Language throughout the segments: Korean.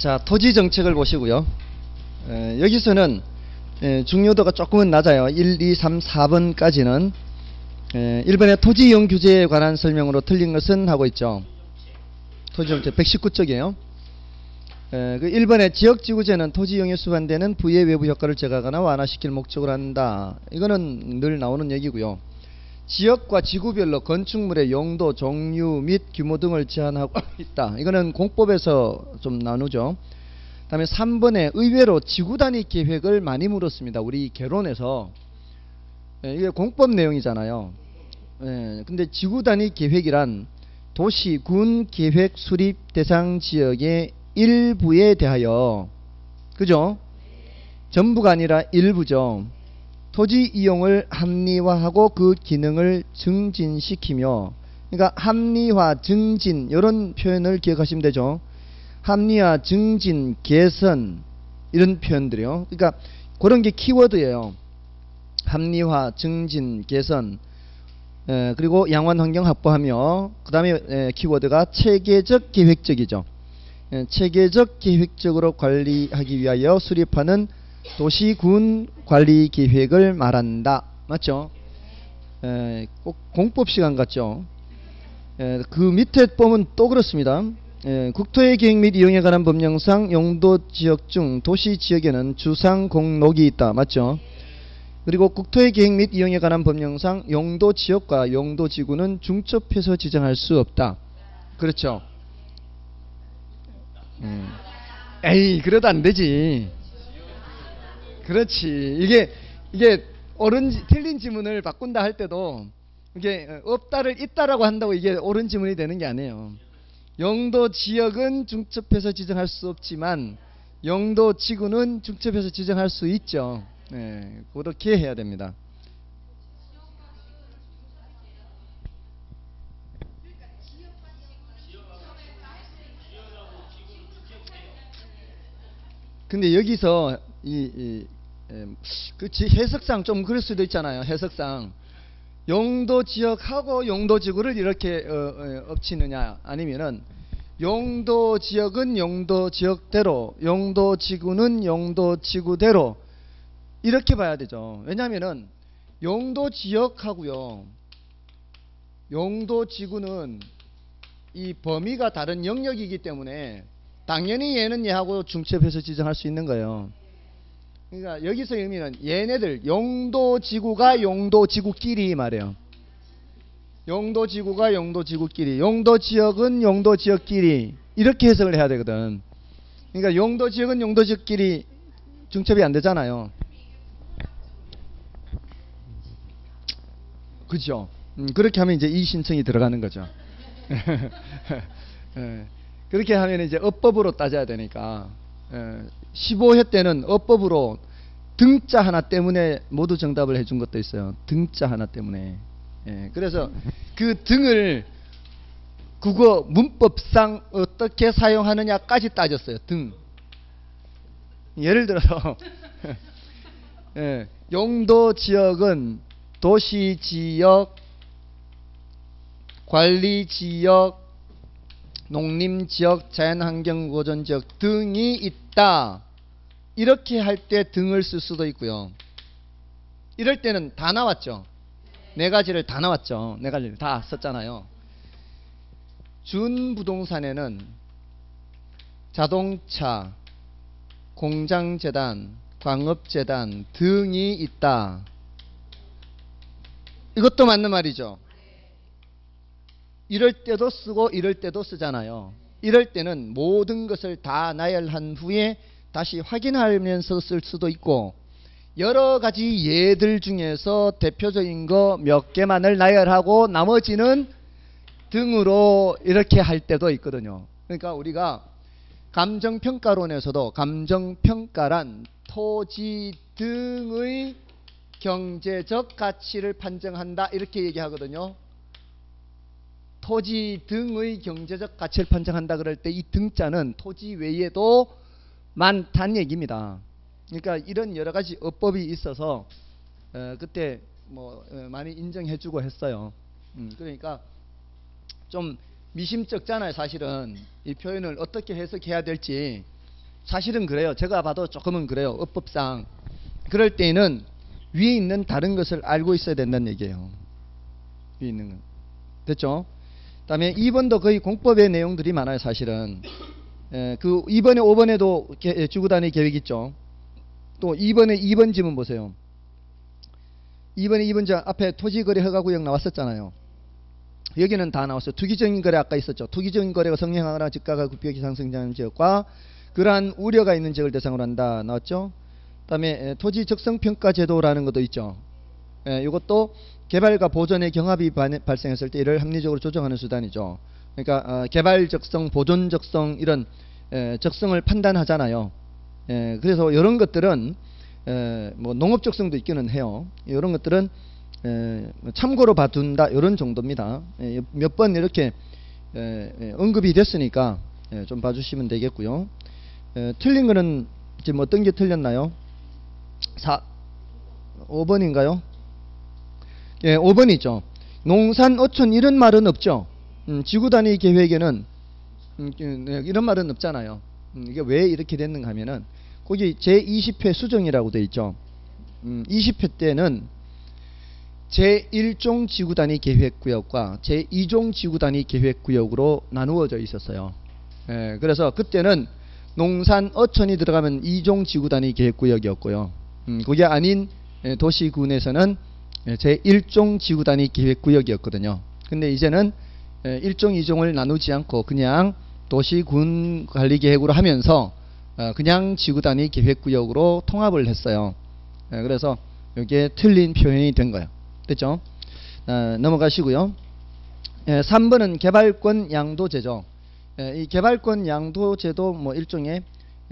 자, 토지 정책을 보시고요. 여기서는 중요도가 조금은 낮아요. 1, 2, 3, 4번까지는 1번의 토지 이용 규제에 관한 설명으로 틀린 것은 하고 있죠. 토지 정책 119쪽이에요. 그 1번의 지역지구제는 토지 이용에 수반되는 부의 외부 효과를 제거하거나 완화시킬 목적으로 한다. 이거는 늘 나오는 얘기고요. 지역과 지구별로 건축물의 용도, 종류 및 규모 등을 제한하고 있다. 이거는 공법에서 좀 나누죠. 다음에 3번에 의외로 지구 단위 계획을 많이 물었습니다. 우리 개론에서. 이게 공법 내용이잖아요. 근데 지구 단위 계획이란 도시, 군 계획 수립 대상 지역의 일부에 대하여, 그죠? 전부가 아니라 일부죠. 토지 이용을 합리화하고 그 기능을 증진시키며, 그러니까 합리화, 증진 이런 표현을 기억하시면 되죠. 합리화, 증진, 개선 이런 표현들이요. 그러니까 그런 게 키워드예요. 합리화, 증진, 개선, 그리고 양원 환경 확보하며, 그 다음에 키워드가 체계적 계획적이죠. 체계적 계획적으로 관리하기 위하여 수립하는 도시군 관리 계획을 말한다. 맞죠? 꼭 공법 시간 같죠? 그 밑에 보면 또 그렇습니다. 국토의 계획 및 이용에 관한 법령상 용도 지역 중 도시 지역에는 주상 공록이 있다. 맞죠? 그리고 국토의 계획 및 이용에 관한 법령상 용도 지역과 용도 지구는 중첩해서 지정할 수 없다. 그렇죠? 에이, 그래도 안 되지. 그렇지. 이게 틀린 지문을 바꾼다 할 때도 이게 없다를 있다라고 한다고 이게 옳은 지문이 되는 게 아니에요. 용도 지역은 중첩해서 지정할 수 없지만 용도 지구는 중첩해서 지정할 수 있죠. 그렇게 해야 됩니다. 근데 여기서 그치, 해석상 좀 그럴 수도 있잖아요. 해석상 용도 지역하고 용도 지구를 이렇게 엎치느냐, 아니면은 용도 지역은 용도 지역대로, 용도 지구는 용도 지구대로 이렇게 봐야 되죠. 왜냐하면은 용도 지역하고요 용도 지구는 이 범위가 다른 영역이기 때문에 당연히 얘는 얘하고 중첩해서 지정할 수 있는 거예요. 그러니까 여기서 의미는 얘네들 용도 지구가 용도 지구끼리 말이에요. 용도 지구가 용도 지구끼리, 용도 지역은 용도 지역끼리 이렇게 해석을 해야 되거든. 그러니까 용도 지역은 용도 지역끼리 중첩이 안 되잖아요. 그죠? 그렇게 하면 이제 이 신청이 들어가는 거죠. 그렇게 하면 이제 어법으로 따져야 되니까 15회 때는 어법으로 등자 하나 때문에 모두 정답을 해준 것도 있어요. 등자 하나 때문에. 그래서 그 등을 국어 문법상 어떻게 사용하느냐까지 따졌어요. 등. 예를 들어서 용도 지역은 도시 지역, 관리 지역, 농림지역, 자연환경보전지역 등이 있다. 이렇게 할 때 등을 쓸 수도 있고요. 이럴 때는 다 나왔죠. 네 가지를 다 나왔죠. 네 가지를 다 썼잖아요. 준부동산에는 자동차, 공장재단, 광업재단 등이 있다. 이것도 맞는 말이죠. 이럴 때도 쓰고 이럴 때도 쓰잖아요. 이럴 때는 모든 것을 다 나열한 후에 다시 확인하면서 쓸 수도 있고, 여러 가지 예들 중에서 대표적인 거 몇 개만을 나열하고 나머지는 등으로 이렇게 할 때도 있거든요. 그러니까 우리가 감정평가론에서도 감정평가란 토지 등의 경제적 가치를 판정한다 이렇게 얘기하거든요. 토지 등의 경제적 가치를 판정한다 그럴 때 이 등자는 토지 외에도 많다는 얘기입니다. 그러니까 이런 여러 가지 어법이 있어서 그때 뭐 많이 인정해주고 했어요. 그러니까 좀 미심쩍잖아요. 사실은 이 표현을 어떻게 해석해야 될지 사실은 그래요. 제가 봐도 조금은 그래요. 어법상. 그럴 때에는 위에 있는 다른 것을 알고 있어야 된다는 얘기예요. 위에 있는 건. 됐죠? 그 다음에 2번도 거의 공법의 내용들이 많아요. 사실은. 그 2번에 5번에도 지구단위 계획 있죠. 또 2번에 2번 지문 보세요. 2번에 2번 저 앞에 토지거래 허가구역 나왔었잖아요. 여기는 다 나왔어요. 투기적인 거래 아까 있었죠. 투기적인 거래가 성행하거나 집가가 급격히 상승하는 지역과 그러한 우려가 있는 지역을 대상으로 한다. 나왔죠. 그 다음에 토지 적성평가 제도라는 것도 있죠. 이것도 개발과 보존의 경합이 발생했을 때 이를 합리적으로 조정하는 수단이죠. 그러니까 개발 적성, 보존 적성 이런 적성을 판단하잖아요. 그래서 이런 것들은 뭐 농업 적성도 있기는 해요. 이런 것들은 참고로 봐둔다 이런 정도입니다. 몇 번 이렇게 언급이 됐으니까 좀 봐주시면 되겠고요. 틀린 거는 지금 어떤 게 틀렸나요? 5번인가요? 예, 5번이죠. 농산 어촌 이런 말은 없죠. 지구단위 계획에는 이런 말은 없잖아요. 이게 왜 이렇게 됐는가 하면은 거기 제20회 수정이라고 되어 있죠. 20회 때는 제1종 지구단위 계획구역과 제2종 지구단위 계획구역으로 나누어져 있었어요. 그래서 그때는 농산 어촌이 들어가면 2종 지구단위 계획구역이었고요. 그게 아닌 도시군에서는 제1종 지구단위 계획구역이었거든요. 근데 이제는 1종, 2종을 나누지 않고 그냥 도시군 관리계획으로 하면서 그냥 지구단위 계획구역으로 통합을 했어요. 그래서 이게 틀린 표현이 된 거예요. 됐죠? 넘어가시고요. 3번은 개발권 양도제죠. 이 개발권 양도제도 뭐 일종의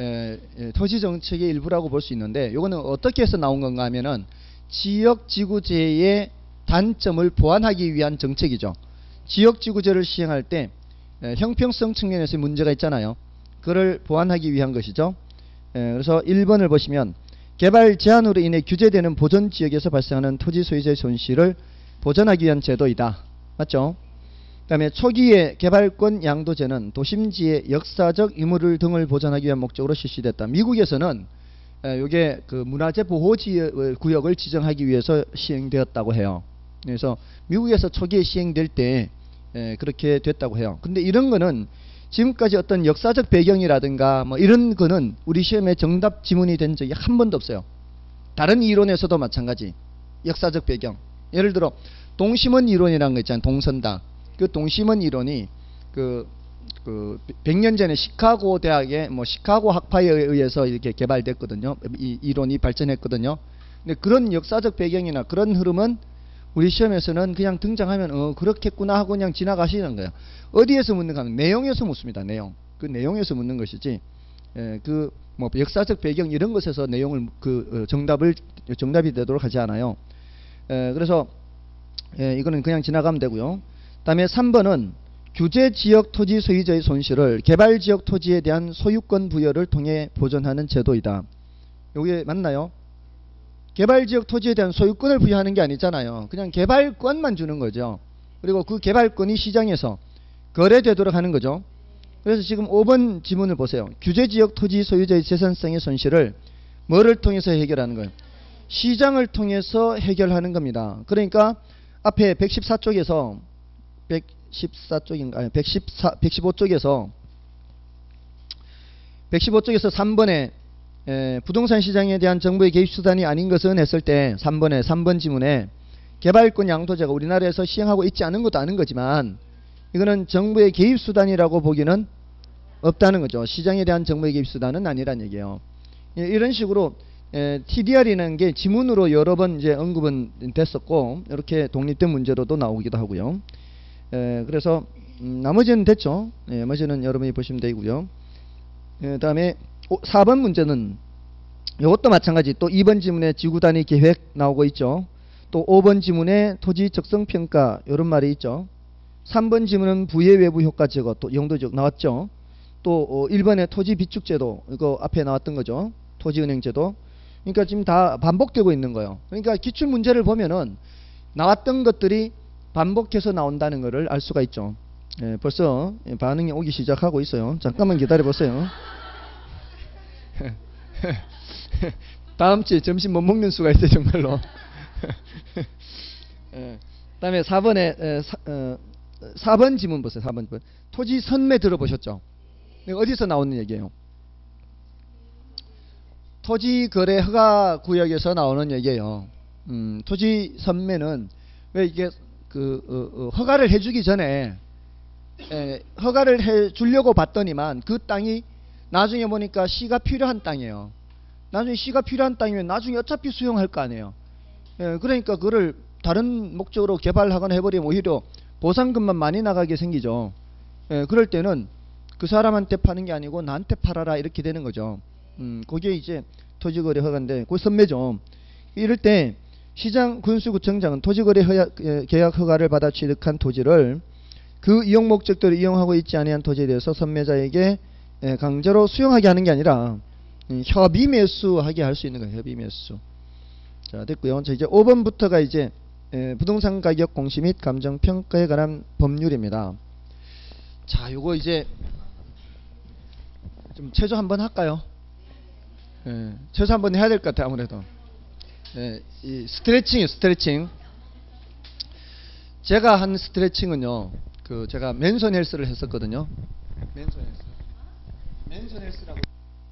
토지정책의 일부라고 볼 수 있는데 이거는 어떻게 해서 나온 건가 하면은 지역지구제의 단점을 보완하기 위한 정책이죠. 지역지구제를 시행할 때 형평성 측면에서 문제가 있잖아요. 그걸 보완하기 위한 것이죠. 그래서 1번을 보시면 개발 제한으로 인해 규제되는 보존지역에서 발생하는 토지 소유자의 손실을 보전하기 위한 제도이다. 맞죠? 그 다음에 초기의 개발권 양도제는 도심지의 역사적 유물 등을 보존하기 위한 목적으로 실시됐다. 미국에서는 이게 그 문화재 보호 구역을 지정하기 위해서 시행되었다고 해요. 그래서 미국에서 초기에 시행될 때 그렇게 됐다고 해요. 근데 이런 거는 지금까지 어떤 역사적 배경이라든가 뭐 이런 거는 우리 시험에 정답 지문이 된 적이 한 번도 없어요. 다른 이론에서도 마찬가지. 역사적 배경. 예를 들어 동심원 이론이라는 거 있잖아요. 동선당. 그 동심원 이론이 그 100년 전에 시카고 대학의 뭐 시카고 학파에 의해서 이렇게 개발됐거든요. 이 이론이 발전했거든요. 근데 그런 역사적 배경이나 그런 흐름은 우리 시험에서는 그냥 등장하면 그렇겠구나 하고 그냥 지나가시는 거예요. 어디에서 묻는가 하면 내용에서 묻습니다. 내용. 그 내용에서 묻는 것이지. 그 뭐 역사적 배경 이런 것에서 내용을 정답이 되도록 하지 않아요. 그래서 이거는 그냥 지나가면 되고요. 그다음에 3번은 규제지역 토지 소유자의 손실을 개발지역 토지에 대한 소유권 부여를 통해 보존하는 제도이다. 이게 맞나요? 개발지역 토지에 대한 소유권을 부여하는 게 아니잖아요. 그냥 개발권만 주는 거죠. 그리고 그 개발권이 시장에서 거래되도록 하는 거죠. 그래서 지금 5번 지문을 보세요. 규제지역 토지 소유자의 재산성의 손실을 뭐를 통해서 해결하는 거예요? 시장을 통해서 해결하는 겁니다. 그러니까 앞에 114쪽에서 115쪽에서 3번에 부동산 시장에 대한 정부의 개입 수단이 아닌 것은 했을 때 3번 지문에 개발권 양도제가 우리나라에서 시행하고 있지 않은 것도 아는 거지만 이거는 정부의 개입 수단이라고 보기는 없다는 거죠. 시장에 대한 정부의 개입 수단은 아니란 얘기예요. 이런 식으로 TDR이라는 게 지문으로 여러 번 이제 언급은 됐었고 이렇게 독립된 문제로도 나오기도 하고요. 그래서 나머지는 됐죠. 나머지는 여러분이 보시면 되고요. 그 다음에 4번 문제는 이것도 마찬가지. 또 2번 지문에 지구단위 계획 나오고 있죠. 또 5번 지문에 토지 적성평가 이런 말이 있죠. 3번 지문은 부의 외부 효과 제거 또 용도적 나왔죠. 또 1번에 토지 비축제도 이거 앞에 나왔던 거죠. 토지은행제도. 그러니까 지금 다 반복되고 있는 거예요. 그러니까 기출문제를 보면은 나왔던 것들이 반복해서 나온다는 것을 알 수가 있죠. 벌써 반응이 오기 시작하고 있어요. 잠깐만 기다려 보세요. 다음 주에 점심 못 먹는 수가 있어요, 정말로. 그다음에 4번에 4번 지문 보세요. 4번 지문. 토지 선매 들어보셨죠? 어디서 나오는 얘기예요? 토지 거래 허가 구역에서 나오는 얘기예요. 토지 선매는 왜 이게 허가를 해주기 전에 허가를 해주려고 봤더니만 그 땅이 나중에 보니까 시가 필요한 땅이에요. 나중에 시가 필요한 땅이면 나중에 어차피 수용할 거 아니에요. 그러니까 그거를 다른 목적으로 개발하거나 해버리면 오히려 보상금만 많이 나가게 생기죠. 그럴 때는 그 사람한테 파는 게 아니고 나한테 팔아라 이렇게 되는 거죠. 그게 이제 토지거래 허가인데 그 선매죠. 이럴 때 시장 군수구청장은 토지거래 계약 허가를 받아 취득한 토지를 그 이용 목적대로 이용하고 있지 아니한 토지에 대해서 선매자에게 강제로 수용하게 하는 게 아니라 협의 매수하게 할 수 있는 거예요. 협의 매수. 자, 됐고요. 자, 이제 5번부터가 이제 부동산 가격 공시 및 감정 평가에 관한 법률입니다. 자, 요거 이제 좀 최소 한번 할까요? 최소 한번 해야 될 것 같아요, 아무래도. 이 스트레칭이에요, 스트레칭. 제가 한 스트레칭은요, 제가 맨손 헬스를 했었거든요. 맨손 헬스. 맨손 헬스라고.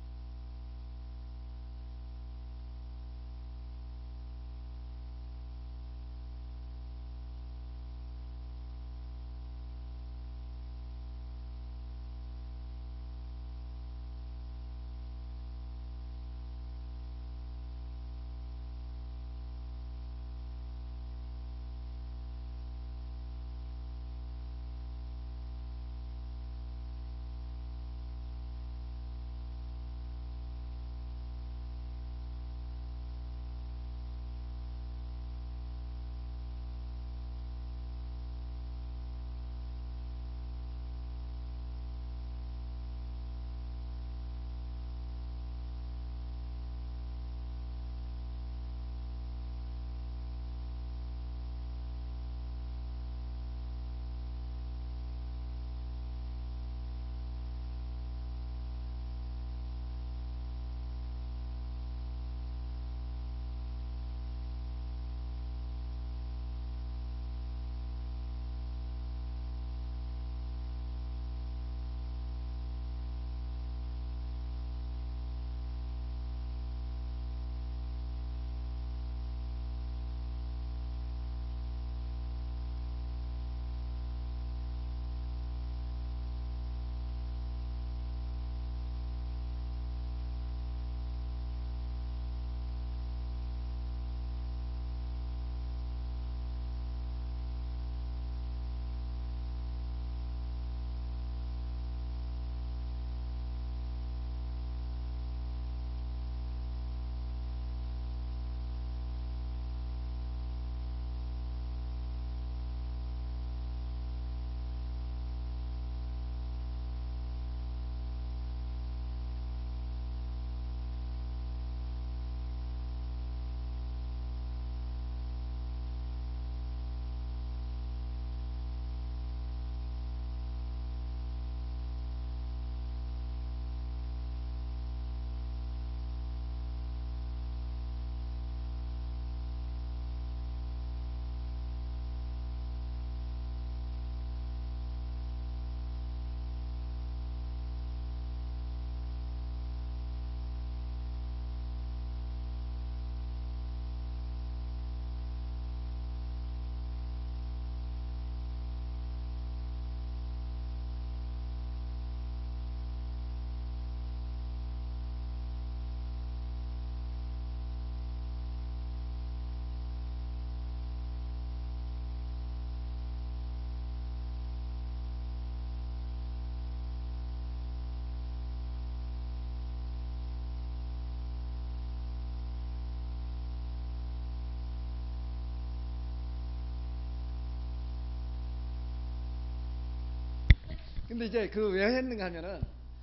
근데 이제 왜 했는가 하면은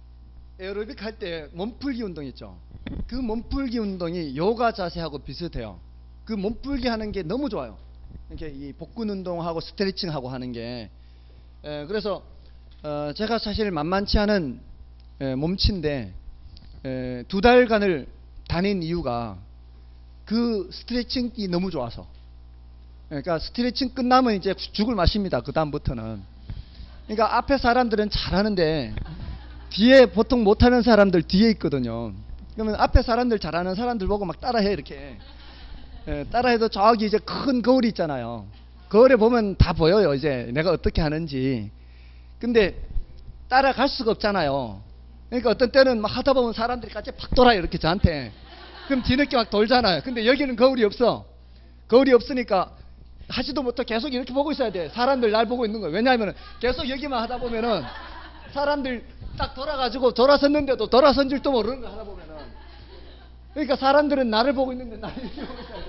에어로빅 할 때 몸풀기 운동 있죠. 그 몸풀기 운동이 요가 자세하고 비슷해요. 그 몸풀기 하는 게 너무 좋아요. 이렇게 이 복근 운동하고 스트레칭하고 하는 게. 그래서 제가 사실 만만치 않은 몸치인데 두 달간을 다닌 이유가 그 스트레칭이 너무 좋아서. 그러니까 스트레칭 끝나면 이제 죽을 맛입니다. 그 다음부터는. 그러니까 앞에 사람들은 잘하는데 뒤에 보통 못하는 사람들 뒤에 있거든요. 그러면 앞에 사람들 잘하는 사람들 보고 막 따라해 이렇게. 따라해도 저기 이제 큰 거울이 있잖아요. 거울에 보면 다 보여요. 이제 내가 어떻게 하는지. 근데 따라갈 수가 없잖아요. 그러니까 어떤 때는 막 하다 보면 사람들이 같이 팍 돌아요. 이렇게 저한테. 그럼 뒤늦게 막 돌잖아요. 근데 여기는 거울이 없어. 거울이 없으니까 하지도 못하고 계속 이렇게 보고 있어야 돼. 사람들 날 보고 있는 거예요. 왜냐하면 계속 여기만 하다 보면은 사람들 딱 돌아가지고 돌아섰는데도 돌아선 줄도 모르는 거 하다 보면은. 그러니까 사람들은 나를 보고 있는데 나를 이렇게 보고 있어야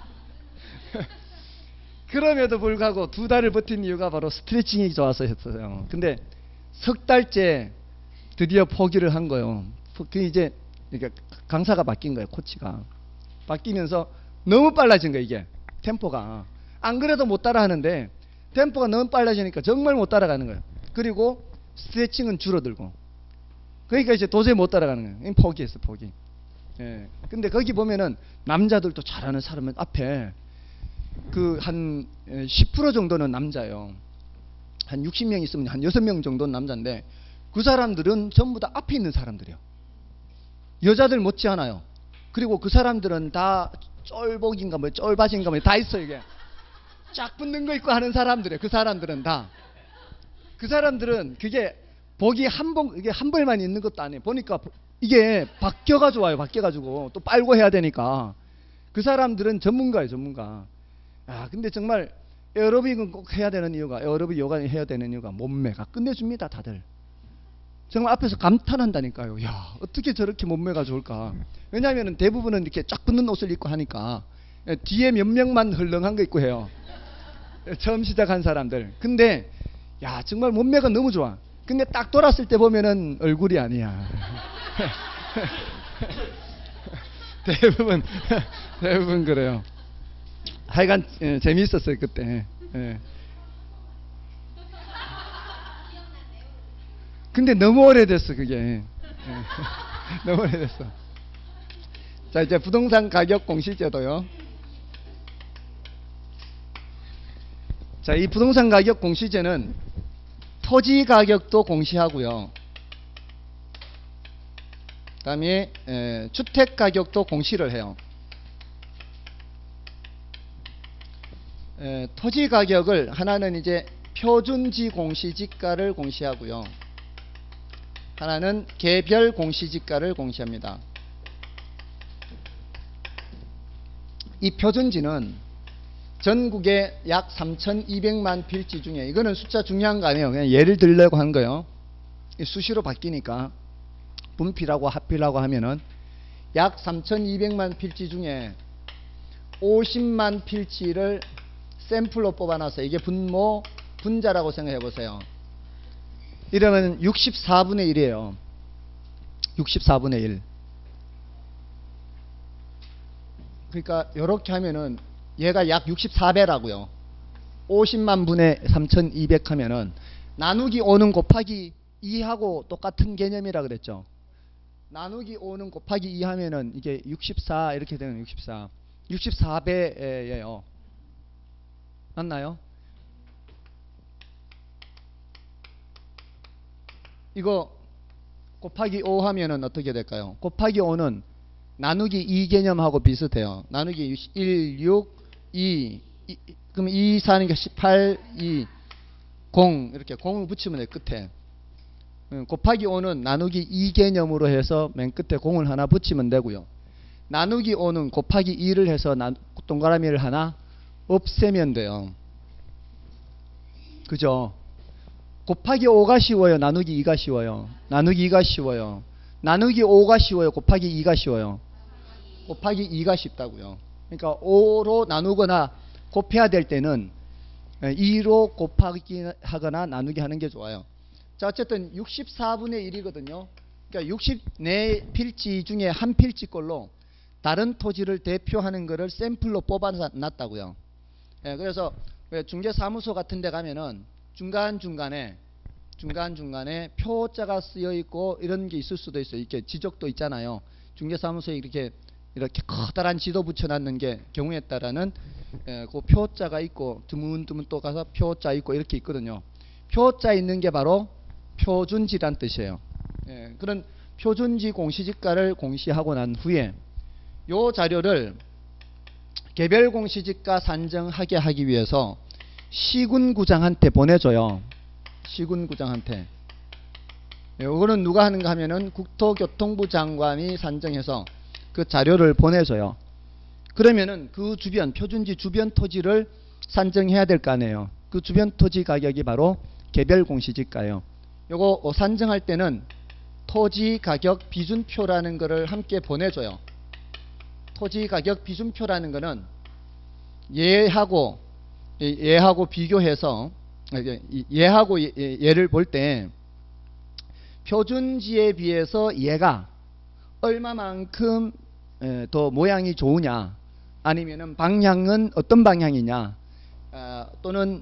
돼. 그럼에도 불구하고 두 달을 버틴 이유가 바로 스트레칭이 좋아서였어요. 근데 석 달째 드디어 포기를 한 거예요. 그 이제 그러니까 강사가 바뀐 거예요. 코치가 바뀌면서 너무 빨라진 거예요. 이게 템포가 안 그래도 못 따라 하는데 템포가 너무 빨라지니까 정말 못 따라가는 거예요. 그리고 스트레칭은 줄어들고 그러니까 이제 도저히 못 따라가는 거예요. 포기했어. 포기. 예. 근데 거기 보면은 남자들도 잘하는 사람은 앞에 그 한 10% 정도는 남자예요. 한 60명 있으면 한 6명 정도는 남자인데 그 사람들은 전부 다 앞에 있는 사람들이에요. 여자들 못지 않아요. 그리고 그 사람들은 다 쫄복인가 뭐 쫄바지인가 뭐 다 있어. 이게 쫙 붙는 거 입고 하는 사람들이에요. 그 사람들은 다. 그 사람들은 그게 복이 이게 한 벌만 있는 것도 아니에요. 보니까 이게 바뀌어가지고 와요. 바뀌어가지고 또 빨고 해야 되니까. 그 사람들은 전문가예요. 전문가. 아 근데 정말 에어로빅은 꼭 해야 되는 이유가 에어로빅 요가 해야 되는 이유가 몸매가 끝내줍니다. 다들. 정말 앞에서 감탄한다니까요. 야 어떻게 저렇게 몸매가 좋을까. 왜냐하면 대부분은 이렇게 쫙 붙는 옷을 입고 하니까 뒤에 몇 명만 헐렁한 거 입고 해요. 처음 시작한 사람들. 근데 야 정말 몸매가 너무 좋아. 근데 딱 돌았을 때 보면은 얼굴이 아니야. 대부분 그래요. 하여간 재미있었어요 그때. 근데 너무 오래됐어 그게. 너무 오래됐어. 자 이제 부동산 가격 공시제도요. 자 이 부동산 가격 공시제는 토지 가격도 공시하고요. 그 다음에 주택 가격도 공시를 해요. 토지 가격을 하나는 이제 표준지 공시지가를 공시하고요. 하나는 개별 공시지가를 공시합니다. 이 표준지는 전국에 약 3,200만 필지 중에 이거는 숫자 중요한 거 아니에요. 그냥 예를 들려고 한 거예요. 수시로 바뀌니까 분필하고 합필하고 하면은 약 3,200만 필지 중에 50만 필지를 샘플로 뽑아놔서 이게 분자라고 생각해 보세요. 이러면 64분의 1이에요. 64분의 1. 그러니까 이렇게 하면은 얘가 약 64배라고요. 50만 분의 3,200 하면은 나누기 5는 곱하기 2하고 똑같은 개념이라 그랬죠. 나누기 5는 곱하기 2 하면은 이게 64 이렇게 되는 64. 64배예요. 맞나요? 이거 곱하기 5 하면은 어떻게 될까요? 곱하기 5는 나누기 2 개념하고 비슷해요. 나누기 1, 6, 2, 그럼 2, 4니까 18, 2, 0 이렇게 0을 붙이면 돼요. 끝에. 곱하기 5는 나누기 2 개념으로 해서 맨 끝에 0을 하나 붙이면 되고요. 나누기 5는 곱하기 2를 해서 동그라미를 하나 없애면 돼요. 그죠? 곱하기 5가 쉬워요? 나누기 2가 쉬워요? 나누기 2가 쉬워요. 나누기 5가 쉬워요? 곱하기 2가 쉬워요? 곱하기 2가 쉽다고요. 그러니까 5로 나누거나 곱해야 될 때는 2로 곱하기 하거나 나누기 하는 게 좋아요. 자 어쨌든 64분의 1이거든요. 그러니까 64필지 중에 한 필지꼴로 다른 토지를 대표하는 거를 샘플로 뽑아놨다고요. 그래서 왜 중개사무소 같은 데 가면은 중간중간에 중간중간에 표자가 쓰여 있고 이런 게 있을 수도 있어요. 이렇게 지적도 있잖아요. 중개사무소에 이렇게 커다란 지도 붙여놨는 게 경우에 따라는 그 표자가 있고 드문드문 또 가서 표자 있고 이렇게 있거든요. 표자 있는 게 바로 표준지란 뜻이에요. 그런 표준지 공시지가를 공시하고 난 후에 요 자료를 개별 공시지가 산정하게 하기 위해서 시군구장한테 보내줘요. 시군구장한테. 요거는 누가 하는가 하면은 국토교통부 장관이 산정해서 그 자료를 보내줘요. 그러면은 그 주변, 표준지 주변 토지를 산정해야 될 거 아니에요. 그 주변 토지 가격이 바로 개별 공시지가예요. 요거 산정할 때는 토지 가격 비준표라는 거를 함께 보내줘요. 토지 가격 비준표라는 거는 얘하고 비교해서 얘하고 얘를 볼 때 표준지에 비해서 얘가 얼마만큼 더 모양이 좋으냐, 아니면은 방향은 어떤 방향이냐, 또는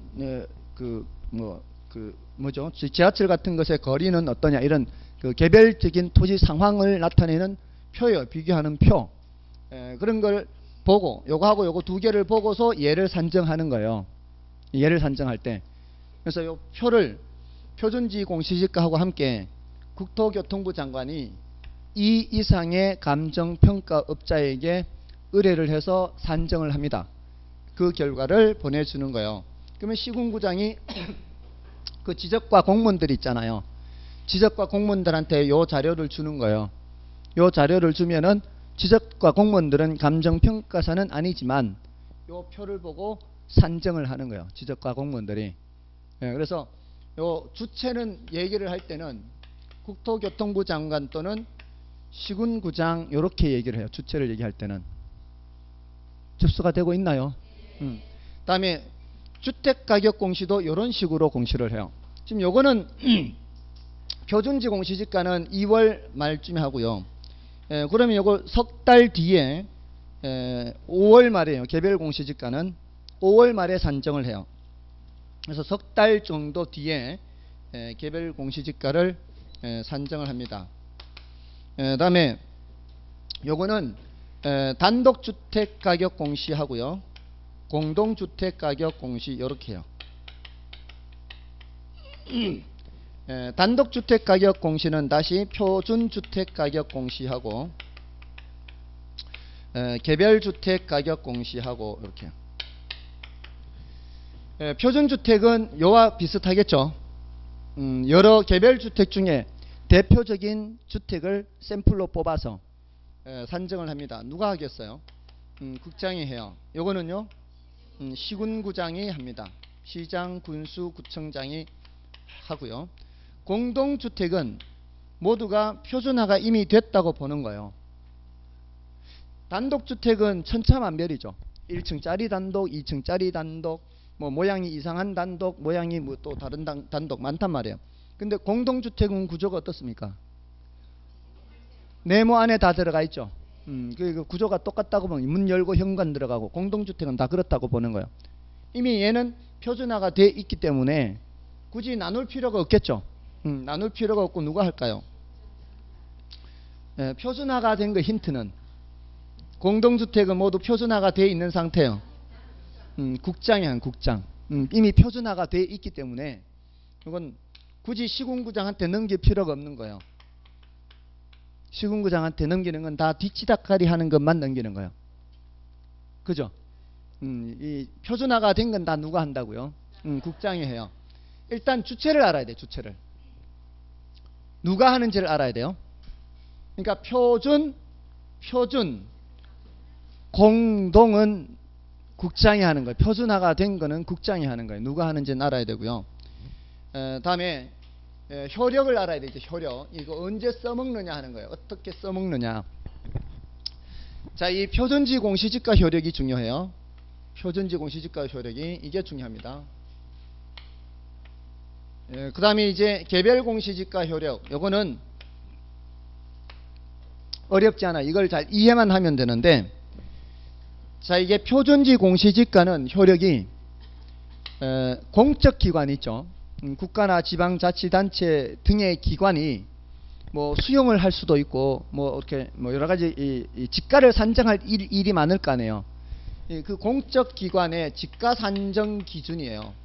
뭐죠? 지하철 같은 것의 거리는 어떠냐, 이런 그 개별적인 토지 상황을 나타내는 표요. 비교하는 표. 그런 걸 보고 요거하고 요거 두 개를 보고서 얘를 산정하는 거예요. 얘를 산정할 때. 그래서 요 표를 표준지 공시지가하고 함께 국토교통부 장관이 이 이상의 감정평가업자에게 의뢰를 해서 산정을 합니다. 그 결과를 보내주는 거예요. 그러면 시군구장이 그 지적과 공무원들 있잖아요. 지적과 공무원들한테 요 자료를 주는 거예요. 요 자료를 주면은 지적과 공무원들은 감정평가사는 아니지만 요 표를 보고 산정을 하는 거예요. 지적과 공무원들이. 그래서 요 주체는 얘기를 할 때는 국토교통부 장관 또는 시군구장 요렇게 얘기를 해요. 주체를 얘기할 때는. 접수가 되고 있나요? 다음에 주택가격 공시도 요런 식으로 공시를 해요. 지금 요거는 표준지 공시지가는 2월 말쯤에 하고요. 그러면 요거 석 달 뒤에 5월 말에요. 개별 공시지가는 5월 말에 산정을 해요. 그래서 석 달 정도 뒤에 개별 공시지가를 산정을 합니다. 다음에 요거는 단독주택 가격 공시하고요, 공동주택 가격 공시 요렇게 해요. 단독주택 가격 공시는 다시 표준주택 가격 공시하고 개별주택 가격 공시하고 이렇게. 표준주택은 요와 비슷하겠죠. 여러 개별주택 중에 대표적인 주택을 샘플로 뽑아서 산정을 합니다. 누가 하겠어요? 국장이 해요. 요거는요 시군구장이 합니다. 시장, 군수, 구청장이 하고요. 공동주택은 모두가 표준화가 이미 됐다고 보는 거예요. 단독주택은 천차만별이죠. 1층짜리 단독, 2층짜리 단독, 뭐 모양이 이상한 단독, 모양이 뭐 또 다른 단독 많단 말이에요. 근데 공동주택은 구조가 어떻습니까? 네모 안에 다 들어가 있죠. 그 구조가 똑같다고 보면 문 열고 현관 들어가고, 공동주택은 다 그렇다고 보는 거예요. 이미 얘는 표준화가 돼 있기 때문에 굳이 나눌 필요가 없겠죠. 나눌 필요가 없고 누가 할까요? 표준화가 된 거 힌트는 공동주택은 모두 표준화가 돼 있는 상태예요. 국장이 한 국장. 이미 표준화가 돼 있기 때문에 이건 굳이 시군구장한테 넘길 필요가 없는 거예요. 시군구장한테 넘기는 건 다 뒤치다까리 하는 것만 넘기는 거예요. 그죠? 이 표준화가 된 건 다 누가 한다고요? 국장이 해요. 일단 주체를 알아야 돼. 주체를 누가 하는지를 알아야 돼요. 그러니까 표준, 공동은 국장이 하는 거예요. 표준화가 된 거는 국장이 하는 거예요. 누가 하는지는 알아야 되고요. 다음에 효력을 알아야 되죠. 효력. 이거 언제 써먹느냐 하는 거예요. 어떻게 써먹느냐. 자, 이 표준지 공시지가 효력이 중요해요. 표준지 공시지가 효력이 이게 중요합니다. 그 다음에 이제 개별 공시지가 효력. 요거는 어렵지 않아. 이걸 잘 이해만 하면 되는데, 자, 이게 표준지 공시지가는 효력이 공적기관 있죠. 국가나 지방자치단체 등의 기관이 뭐 수용을 할 수도 있고 뭐 이렇게 뭐 여러 가지 이 지가를 산정할 일이 많을 거 아니에요. 그 공적 기관의 지가 산정 기준이에요.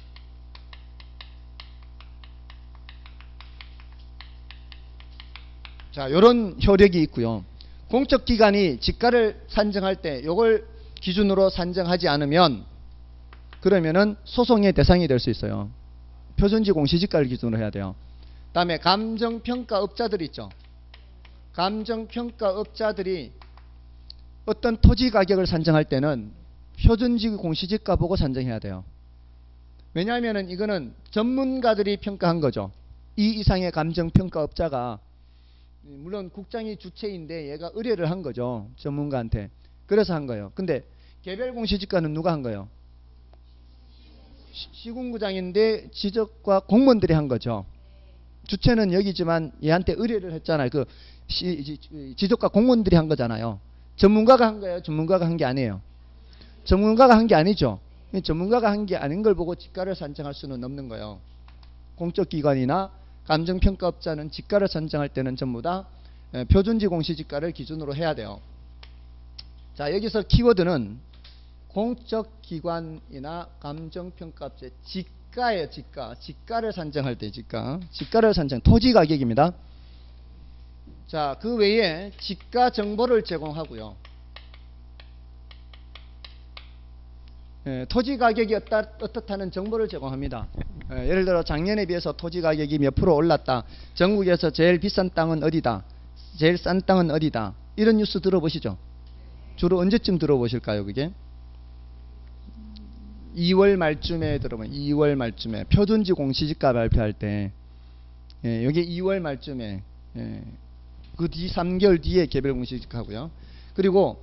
자, 요런 효력이 있고요. 공적 기관이 지가를 산정할 때 요걸 기준으로 산정하지 않으면 그러면은 소송의 대상이 될 수 있어요. 표준지 공시지가를 기준으로 해야 돼요. 다음에 감정평가업자들 있죠. 감정평가업자들이 어떤 토지 가격을 산정할 때는 표준지 공시지가 보고 산정해야 돼요. 왜냐하면은 이거는 전문가들이 평가한 거죠. 이 이상의 감정평가업자가 물론 국장이 주체인데 얘가 의뢰를 한 거죠. 전문가한테. 그래서 한 거예요. 근데 개별 공시지가는 누가 한 거예요? 시군구장인데 지적과 공무원들이 한 거죠. 주체는 여기지만 얘한테 의뢰를 했잖아요. 그 지적과 공무원들이 한 거잖아요. 전문가가 한 거예요? 전문가가 한 게 아니에요? 전문가가 한 게 아니죠. 전문가가 한 게 아닌 걸 보고 지가를 산정할 수는 없는 거예요. 공적기관이나 감정평가업자는 지가를 산정할 때는 전부 다 표준지 공시지가를 기준으로 해야 돼요. 자, 여기서 키워드는 공적기관이나 감정평가업체 지가예요. 지가를 산정할 때 지가를 산정, 토지 가격입니다. 자, 그 외에 지가 정보를 제공하고요. 토지 가격이 어떻다는 정보를 제공합니다. 예를 들어 작년에 비해서 토지 가격이 몇 프로 올랐다. 전국에서 제일 비싼 땅은 어디다. 제일 싼 땅은 어디다. 이런 뉴스 들어보시죠. 주로 언제쯤 들어보실까요? 그게 2월 말쯤에 들어보면 2월 말쯤에 표준지 공시지가 발표할 때 여기 2월 말쯤에 그 뒤 3개월 뒤에 개별 공시지가 하고요. 그리고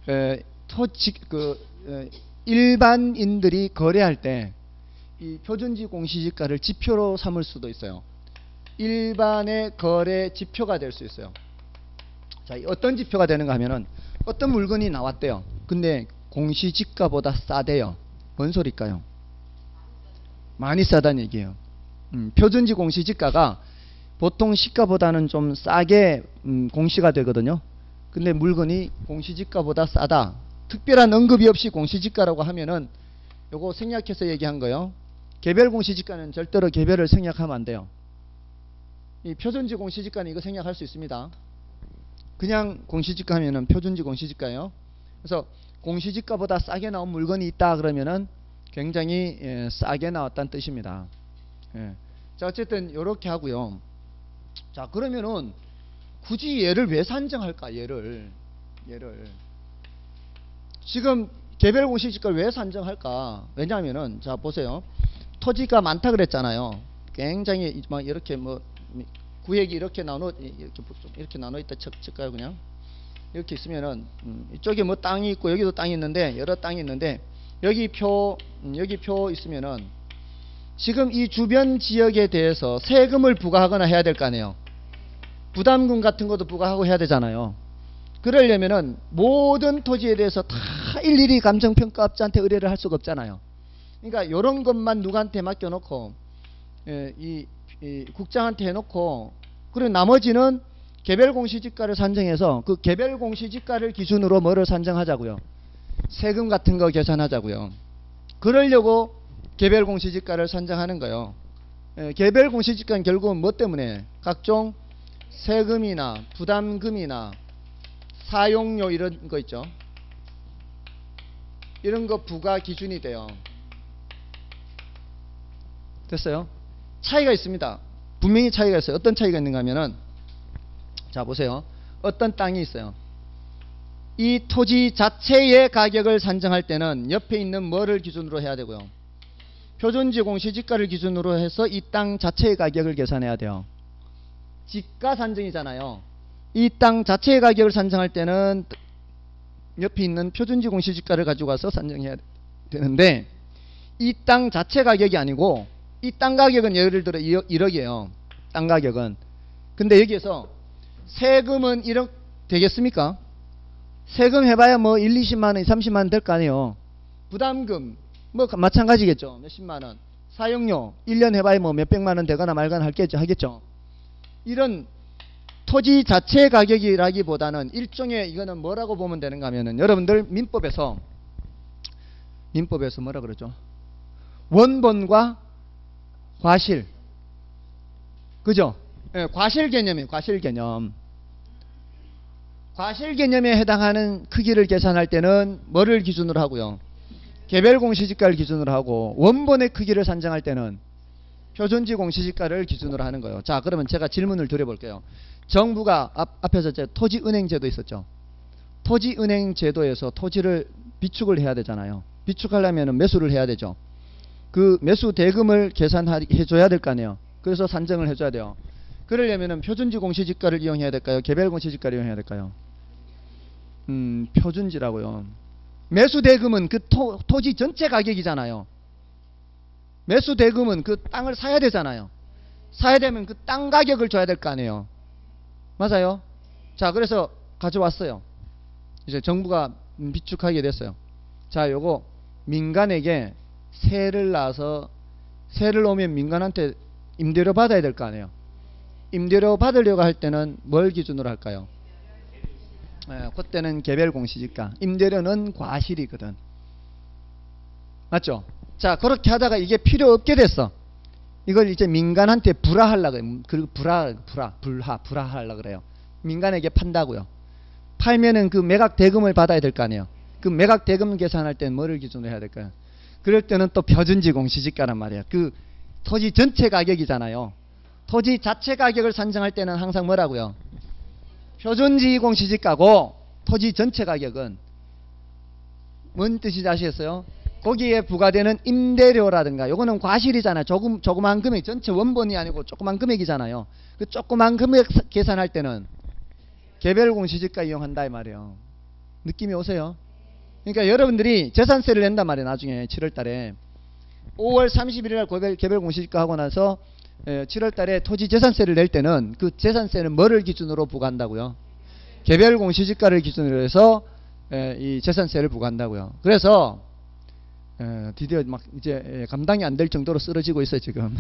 일반인들이 거래할 때 이 표준지 공시지가를 지표로 삼을 수도 있어요. 일반의 거래 지표가 될 수 있어요. 자, 어떤 지표가 되는가 하면은 어떤 물건이 나왔대요. 근데 공시지가보다 싸대요. 뭔 소리일까요? 많이 싸다는 얘기예요. 표준지 공시지가가 보통 시가보다는 좀 싸게 공시가 되거든요. 근데 물건이 공시지가보다 싸다. 특별한 언급이 없이 공시지가라고 하면은 요거 생략해서 얘기한 거예요. 개별 공시지가는 절대로 개별을 생략하면 안 돼요. 이 표준지 공시지가는 이거 생략할 수 있습니다. 그냥 공시지가 하면은 표준지 공시지가예요. 그래서 공시지가보다 싸게 나온 물건이 있다 그러면은 굉장히 싸게 나왔다는 뜻입니다. 자, 어쨌든 요렇게 하고요. 자, 그러면은 굳이 얘를 왜 산정할까? 얘를 지금 개별 공시지가를 왜 산정할까? 왜냐하면은 자, 보세요. 토지가 많다 그랬잖아요. 굉장히 막 이렇게 뭐 구획이 이렇게 나눠 있다 칠까요? 그냥 이렇게 있으면은 이쪽에 뭐 땅이 있고 여기도 땅이 있는데 여러 땅이 있는데 여기 표 있으면은 지금 이 주변 지역에 대해서 세금을 부과하거나 해야 될 거 아니에요. 부담금 같은 것도 부과하고 해야 되잖아요. 그러려면은 모든 토지에 대해서 다 일일이 감정평가업자한테 의뢰를 할 수가 없잖아요. 그러니까 이런 것만 누구한테 맡겨놓고 이 국장한테 해놓고 그리고 나머지는 개별 공시지가를 산정해서 그 개별 공시지가를 기준으로 뭐를 산정하자고요. 세금 같은 거 계산하자고요. 그러려고 개별 공시지가를 산정하는 거예요. 개별 공시지가는 결국은 뭐 때문에 각종 세금이나 부담금이나 사용료 이런 거 있죠. 이런 거 부과 기준이 돼요. 됐어요? 차이가 있습니다. 분명히 차이가 있어요. 어떤 차이가 있는가 하면은 자, 보세요. 어떤 땅이 있어요. 이 토지 자체의 가격을 산정할 때는 옆에 있는 뭐를 기준으로 해야 되고요. 표준지 공시지가를 기준으로 해서 이 땅 자체의 가격을 계산해야 돼요. 지가 산정이잖아요. 이 땅 자체의 가격을 산정할 때는 옆에 있는 표준지 공시지가를 가지고 와서 산정해야 되는데 이 땅 자체 가격이 아니고 이 땅 가격은 예를 들어 1억이에요. 땅 가격은. 근데 여기에서 세금은 1억 되겠습니까? 세금 해봐야 뭐 1, 20만원, 30만원 될 거 아니에요. 부담금 뭐 마찬가지겠죠. 몇십만원, 사용료 1년 해봐야 뭐 몇백만 원 되거나 말거나 하겠죠. 이런 토지 자체 가격이라기보다는 일종의 이거는 뭐라고 보면 되는가 하면은 여러분들 민법에서 뭐라 그러죠? 원본과 과실. 그죠? 예, 과실 개념이에요. 과실 개념. 과실 개념에 해당하는 크기를 계산할 때는 뭐를 기준으로 하고요? 개별 공시지가를 기준으로 하고, 원본의 크기를 산정할 때는 표준지 공시지가를 기준으로 하는 거예요. 자, 그러면 제가 질문을 드려볼게요. 정부가 앞에서 토지은행제도 있었죠. 토지은행제도에서 토지를 비축을 해야 되잖아요. 비축하려면 매수를 해야 되죠. 그 매수 대금을 계산해줘야 될 거 아니에요. 그래서 산정을 해줘야 돼요. 그러려면 표준지 공시지가를 이용해야 될까요? 개별 공시지가를 이용해야 될까요? 표준지라고요. 매수 대금은 그 토지 전체 가격이잖아요. 매수 대금은 그 땅을 사야 되잖아요. 사야 되면 그 땅 가격을 줘야 될 거 아니에요. 맞아요? 자, 그래서 가져왔어요. 이제 정부가 비축하게 됐어요. 자, 요거 민간에게 세를 낳아서, 세를 놓으면 민간한테 임대료 받아야 될 거 아니에요. 임대료 받으려고 할 때는 뭘 기준으로 할까요? 그때는 개별 공시지가. 임대료는 과실이거든. 맞죠? 자, 그렇게 하다가 이게 필요 없게 됐어. 이걸 이제 민간한테 불화하려고 해요. 불화하려고 그래요. 민간에게 판다고요. 팔면은 그 매각 대금을 받아야 될 거 아니에요. 그 매각 대금 계산할 때는 뭐를 기준으로 해야 될까요? 그럴 때는 또 표준지 공시지가란 말이에요. 그 토지 전체 가격이잖아요. 토지 자체 가격을 산정할 때는 항상 뭐라고요? 표준지 공시지가고, 토지 전체 가격은 뭔 뜻인지 아시겠어요? 거기에 부과되는 임대료라든가, 요거는 과실이잖아요. 조그만 금액, 전체 원본이 아니고 조그만 금액이잖아요. 그 조그만 금액 계산할 때는 개별 공시지가 이용한다 이 말이에요. 느낌이 오세요? 그러니까 여러분들이 재산세를 낸단 말이에요. 나중에 7월 달에 5월 31일 날 개별 공시지가 하고 나서 7월 달에 토지 재산세를 낼 때는 그 재산세는 뭐를 기준으로 부과한다고요? 개별 공시지가를 기준으로 해서 이 재산세를 부과한다고요. 그래서 드디어 막 이제 감당이 안 될 정도로 쓰러지고 있어요, 지금.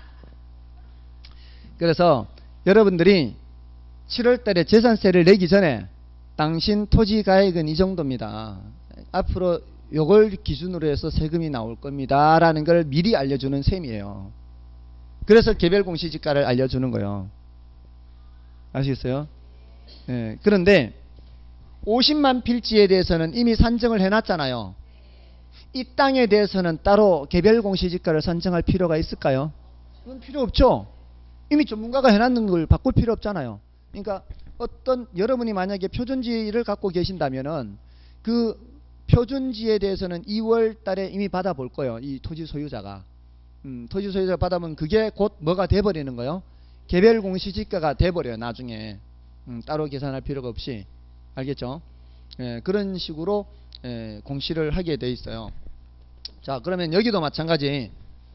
그래서 여러분들이 7월 달에 재산세를 내기 전에 당신 토지 가액은 이 정도입니다. 앞으로 요걸 기준으로 해서 세금이 나올 겁니다. 라는 걸 미리 알려주는 셈이에요. 그래서 개별 공시지가를 알려주는 거예요. 아시겠어요? 예, 그런데 50만 필지에 대해서는 이미 산정을 해놨잖아요. 이 땅에 대해서는 따로 개별 공시지가를 산정할 필요가 있을까요? 그건 필요 없죠. 이미 전문가가 해놨는 걸 바꿀 필요 없잖아요. 그러니까 여러분이 만약에 표준지를 갖고 계신다면은 그 표준지에 대해서는 2월 달에 이미 받아볼 거예요. 이 토지 소유자가. 토지 소유자가 받아보면 그게 곧 뭐가 돼버리는 거예요? 개별 공시지가가 돼버려요. 나중에. 따로 계산할 필요가 없이. 알겠죠? 그런 식으로 공시를 하게 돼 있어요. 자, 그러면 여기도 마찬가지.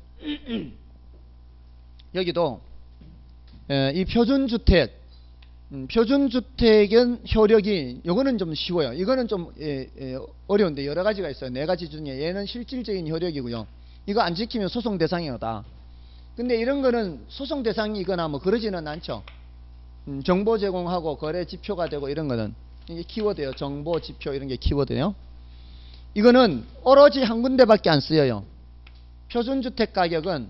여기도 이 표준주택, 표준주택은 효력이, 요거는 좀 쉬워요. 이거는 좀 어려운데 여러 가지가 있어요. 네 가지 중에 얘는 실질적인 효력이고요. 이거 안 지키면 소송 대상이다. 근데 이런 거는 소송 대상이거나 뭐 그러지는 않죠. 정보 제공하고 거래 지표가 되고 이런 거는 이게 키워드예요. 정보 지표 이런 게 키워드예요. 이거는 오로지 한 군데밖에 안 쓰여요. 표준주택 가격은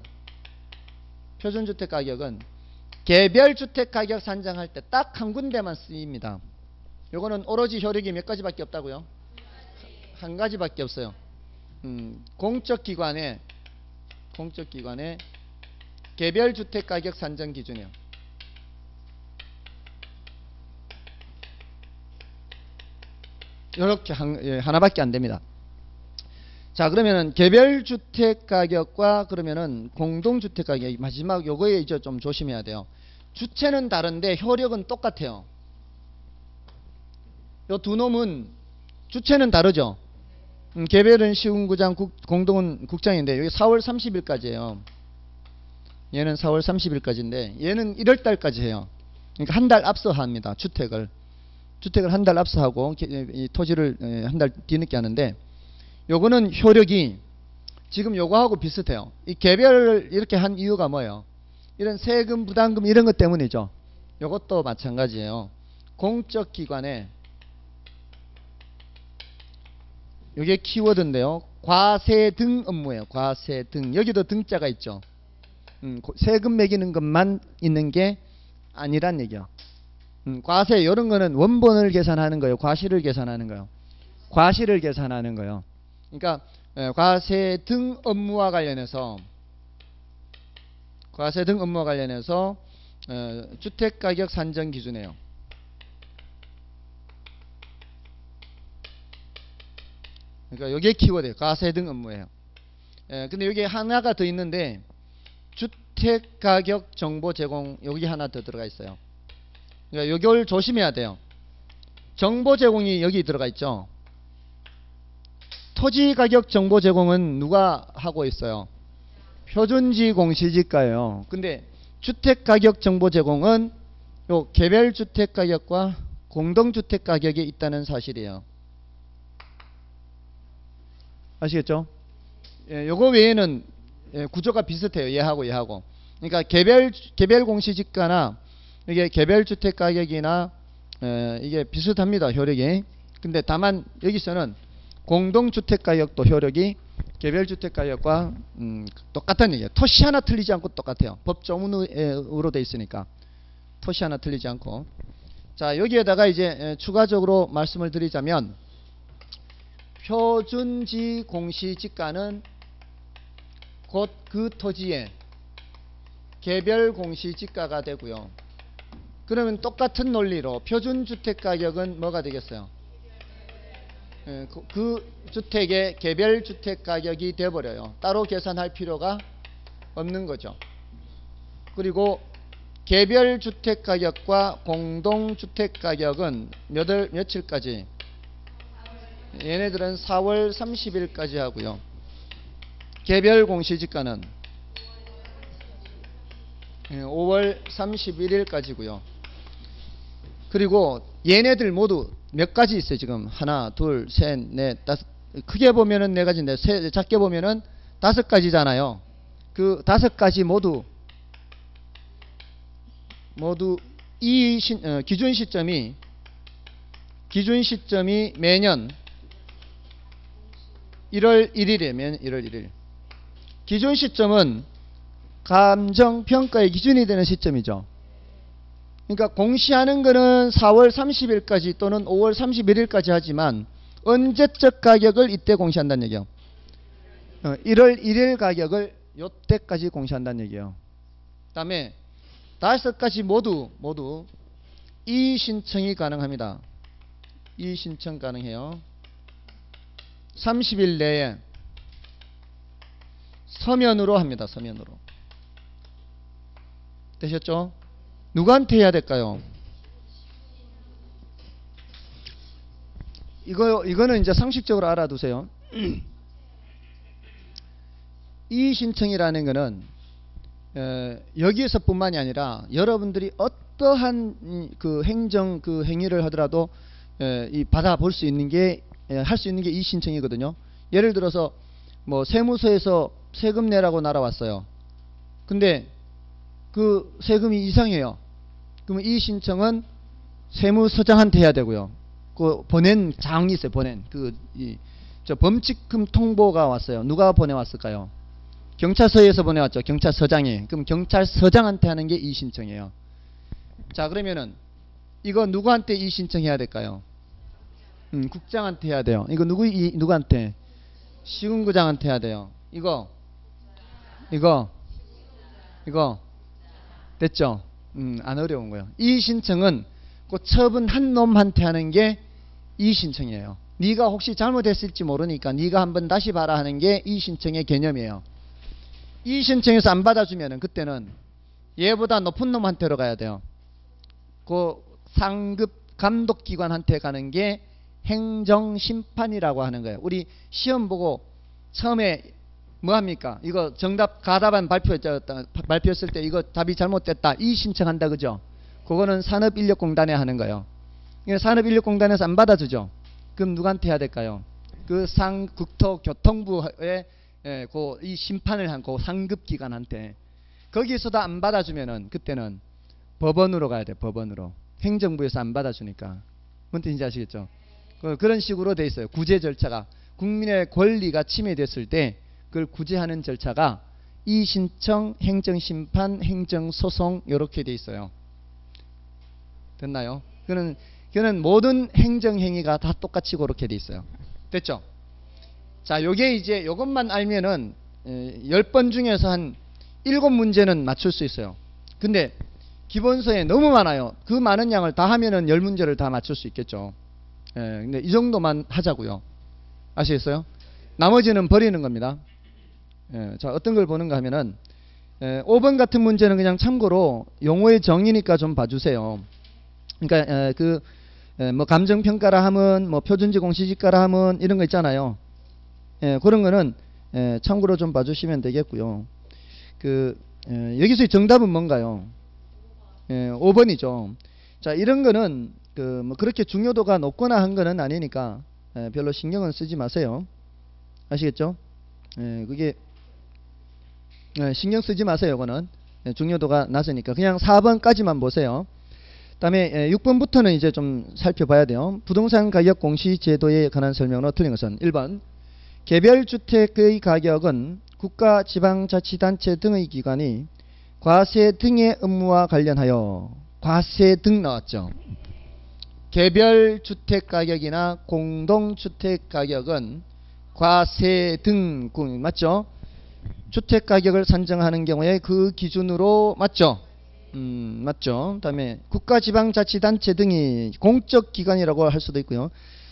개별 주택 가격 산정할 때 딱 한 군데만 쓰입니다. 요거는 오로지 효력이 몇 가지밖에 없다고요? 한 가지밖에 없어요. 공적기관의 개별 주택 가격 산정 기준이요. 이렇게 하나밖에 안 됩니다. 자, 그러면은 개별 주택 가격과 그러면은 공동주택 가격, 마지막 요거에 이제 좀 조심해야 돼요. 주체는 다른데 효력은 똑같아요. 요 두 놈은 주체는 다르죠. 개별은 시군구장, 공동은 국장인데 여기 4월 30일까지예요. 얘는 4월 30일까지인데 얘는 1월달까지 해요. 그러니까 한 달 앞서 합니다. 주택을 한 달 앞서 하고 이 토지를 한 달 뒤늦게 하는데, 요거는 효력이 지금 요거하고 비슷해요. 이 개별 이렇게 한 이유가 뭐예요? 이런 세금, 부담금 이런 것 때문이죠. 요것도 마찬가지예요. 공적 기관에 요게 키워드인데요. 과세 등 업무예요. 과세 등. 여기도 등자가 있죠. 세금 매기는 것만 있는 게 아니란 얘기요. 과세 이런 거는 원본을 계산하는 거예요. 과실을 계산하는 거예요. 과실을 계산하는 거예요. 그러니까 과세 등 업무와 관련해서 주택가격 산정 기준이에요. 그러니까 이게 키워드예요. 과세 등 업무예요. 근데 여기 하나가 더 있는데 주택가격 정보 제공 여기 하나 더 들어가 있어요. 그러니까 이걸 조심해야 돼요. 정보 제공이 여기 들어가 있죠. 토지 가격 정보 제공은 누가 하고 있어요? 표준지 공시지가예요. 근데 주택 가격 정보 제공은 요 개별 주택 가격과 공동 주택 가격이 있다는 사실이에요. 아시겠죠? 요거 외에는 구조가 비슷해요. 얘하고. 그러니까 개별 공시지가나 이게 개별 주택 가격이나 이게 비슷합니다. 효력이. 근데 다만 여기서는 공동주택가격도 효력이 개별주택가격과 똑같다는 얘기예요. 토시 하나 틀리지 않고 똑같아요. 법조문으로 돼 있으니까 토시 하나 틀리지 않고. 자, 여기에다가 이제 추가적으로 말씀을 드리자면 표준지 공시지가는 곧 그 토지의 개별 공시지가가 되고요. 그러면 똑같은 논리로 표준주택가격은 뭐가 되겠어요? 그 주택의 개별 주택 가격이 되어버려요. 따로 계산할 필요가 없는 거죠. 그리고 개별 주택 가격과 공동 주택 가격은 며칠까지? 얘네들은 4월 30일까지 하고요. 개별 공시지가는 5월 31일까지고요. 그리고 얘네들 모두 몇 가지 있어요. 지금 하나, 둘, 셋, 넷, 다섯. 크게 보면은 네 가지인데 작게 보면은 5가지잖아요. 그 5가지 모두 이 기준 시점이 매년 1월 1일이면 1월 1일. 기준 시점은 감정평가의 기준이 되는 시점이죠. 그러니까 공시하는 거는 4월 30일까지 또는 5월 31일까지 하지만 언제적 가격을 이때 공시한다는 얘기예요. 1월 1일 가격을 요때까지 공시한다는 얘기예요. 그 다음에 5가지 모두 이의신청이 가능합니다. 이의신청 가능해요. 30일 내에 서면으로 합니다. 서면으로. 되셨죠? 누구한테 해야 될까요? 이거는 이제 상식적으로 알아두세요. 이의신청이라는 거는 여기에서뿐만이 아니라 여러분들이 어떠한 그 행정 그 행위를 하더라도 받아볼 수 있는 게 할 수 있는 게 이의신청이거든요. 예를 들어서 뭐 세무서에서 세금 내라고 날아왔어요. 근데 그 세금이 이상해요. 그러면 이의신청은 세무서장한테 해야 되고요. 그 보낸 장이 있어요. 보낸 저 범칙금 통보가 왔어요. 누가 보내왔을까요? 경찰서에서 보내왔죠. 경찰서장이. 그럼 경찰서장한테 하는 게 이의신청이에요. 자, 그러면은 이거 누구한테 이의신청해야 될까요? 국장한테 해야 돼요. 이거 누구한테? 시군구장한테 해야 돼요. 이거 됐죠? 안 어려운 거예요. 이의신청은 그 처분한 놈한테 하는 게 이의신청이에요. 네가 혹시 잘못했을지 모르니까 네가 한번 다시 봐라 하는 게 이의신청의 개념이에요. 이의신청에서 안 받아주면은 그때는 얘보다 높은 놈한테로 가야 돼요. 그 상급 감독기관한테 가는 게 행정심판이라고 하는 거예요. 우리 시험 보고 처음에 뭐합니까? 이거 정답 가답안 발표했을 때 이거 답이 잘못됐다 이의신청한다 그죠? 그거는 산업인력공단에 하는 거예요. 산업인력공단에서 안 받아주죠. 그럼 누구한테 해야 될까요? 그 국토교통부에 예, 이 심판을 한 그 상급기관한테. 거기에서도 안 받아주면은 그때는 법원으로 가야 돼. 법원으로. 행정부에서 안 받아주니까. 뭔 뜻인지 아시겠죠? 그런 식으로 돼 있어요. 구제 절차가. 국민의 권리가 침해됐을 때 그걸 구제하는 절차가 이의신청, 행정심판, 행정소송 이렇게 돼 있어요. 됐나요? 그는 모든 행정행위가 다 똑같이 그렇게 돼 있어요. 됐죠? 자, 요게 이제 요것만 알면은 10번 중에서 한 7문제는 맞출 수 있어요. 근데 기본서에 너무 많아요. 그 많은 양을 다 하면은 10문제를 다 맞출 수 있겠죠. 근데 이 정도만 하자고요. 아시겠어요? 나머지는 버리는 겁니다. 자, 어떤 걸 보는가 하면은 5번 같은 문제는 그냥 참고로 용어의 정의니까 좀 봐주세요. 그러니까 뭐 감정평가라 하면 뭐 표준지 공시지가라 하면 이런 거 있잖아요. 그런 거는 참고로 좀 봐주시면 되겠고요. 여기서의 정답은 뭔가요? 5번이죠. 자, 이런 거는 뭐 그렇게 중요도가 높거나 한 거는 아니니까 별로 신경은 쓰지 마세요. 아시겠죠? 그게 신경 쓰지 마세요. 이거는 중요도가 낮으니까 그냥 4번까지만 보세요. 다음에 6번부터는 이제 좀 살펴봐야 돼요. 부동산 가격 공시 제도에 관한 설명으로 틀린 것은 1번 개별 주택의 가격은 국가, 지방자치단체 등의 기관이 과세 등의 업무와 관련하여 과세 등 나왔죠. 개별 주택 가격이나 공동 주택 가격은 과세 등 맞죠? 주택 가격을 산정하는 경우에 그 기준으로 맞죠? 맞죠. 다음에 국가지방자치단체 등이 공적 기관이라고 할 수도 있고요.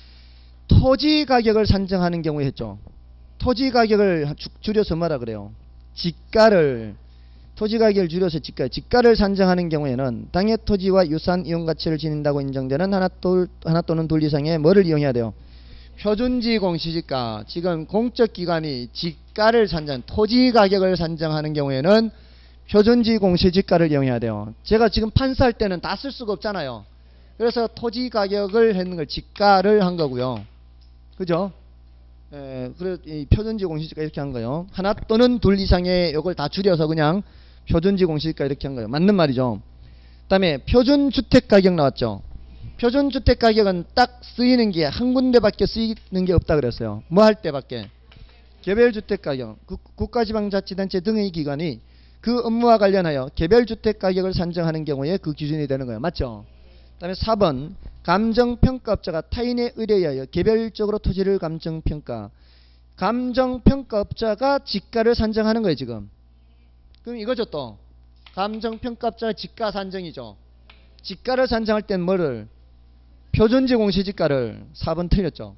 토지 가격을 산정하는 경우에 했죠. 토지 가격을 줄여서 뭐라 그래요? 지가를, 토지 가격을 줄여서 지가를 산정하는 경우에는 당해 토지와 유사한 이용 가치를 지닌다고 인정되는 하나 또는 둘 이상의 뭐를 이용해야 돼요? 표준지 공시지가. 지금 공적 기관이 지가를 산정, 토지 가격을 산정하는 경우에는 표준지 공시지가를 이용해야 돼요. 제가 지금 판사할 때는 다 쓸 수가 없잖아요. 그래서 토지 가격을 했는 걸 지가를 한 거고요. 그죠? 그래 이 표준지 공시지가 이렇게 한 거예요. 하나 또는 둘 이상의 이걸 다 줄여서 그냥 표준지 공시지가 이렇게 한 거예요. 맞는 말이죠. 그다음에 표준주택 가격 나왔죠. 표준주택 가격은 딱 쓰이는 게 한 군데밖에 쓰이는 게 없다 그랬어요. 뭐 할 때밖에? 개별주택 가격, 국가지방자치단체 등의 기관이 그 업무와 관련하여 개별주택 가격을 산정하는 경우에 그 기준이 되는 거예요. 맞죠? 그 다음에 4번 감정평가업자가 타인의 의뢰에 의하여 개별적으로 토지를 감정평가. 감정평가업자가 지가를 산정하는 거예요. 지금. 그럼 이거죠 또. 감정평가업자가 지가 산정이죠. 지가를 산정할 땐 뭐를? 표준지 공시지가를. 4번 틀렸죠.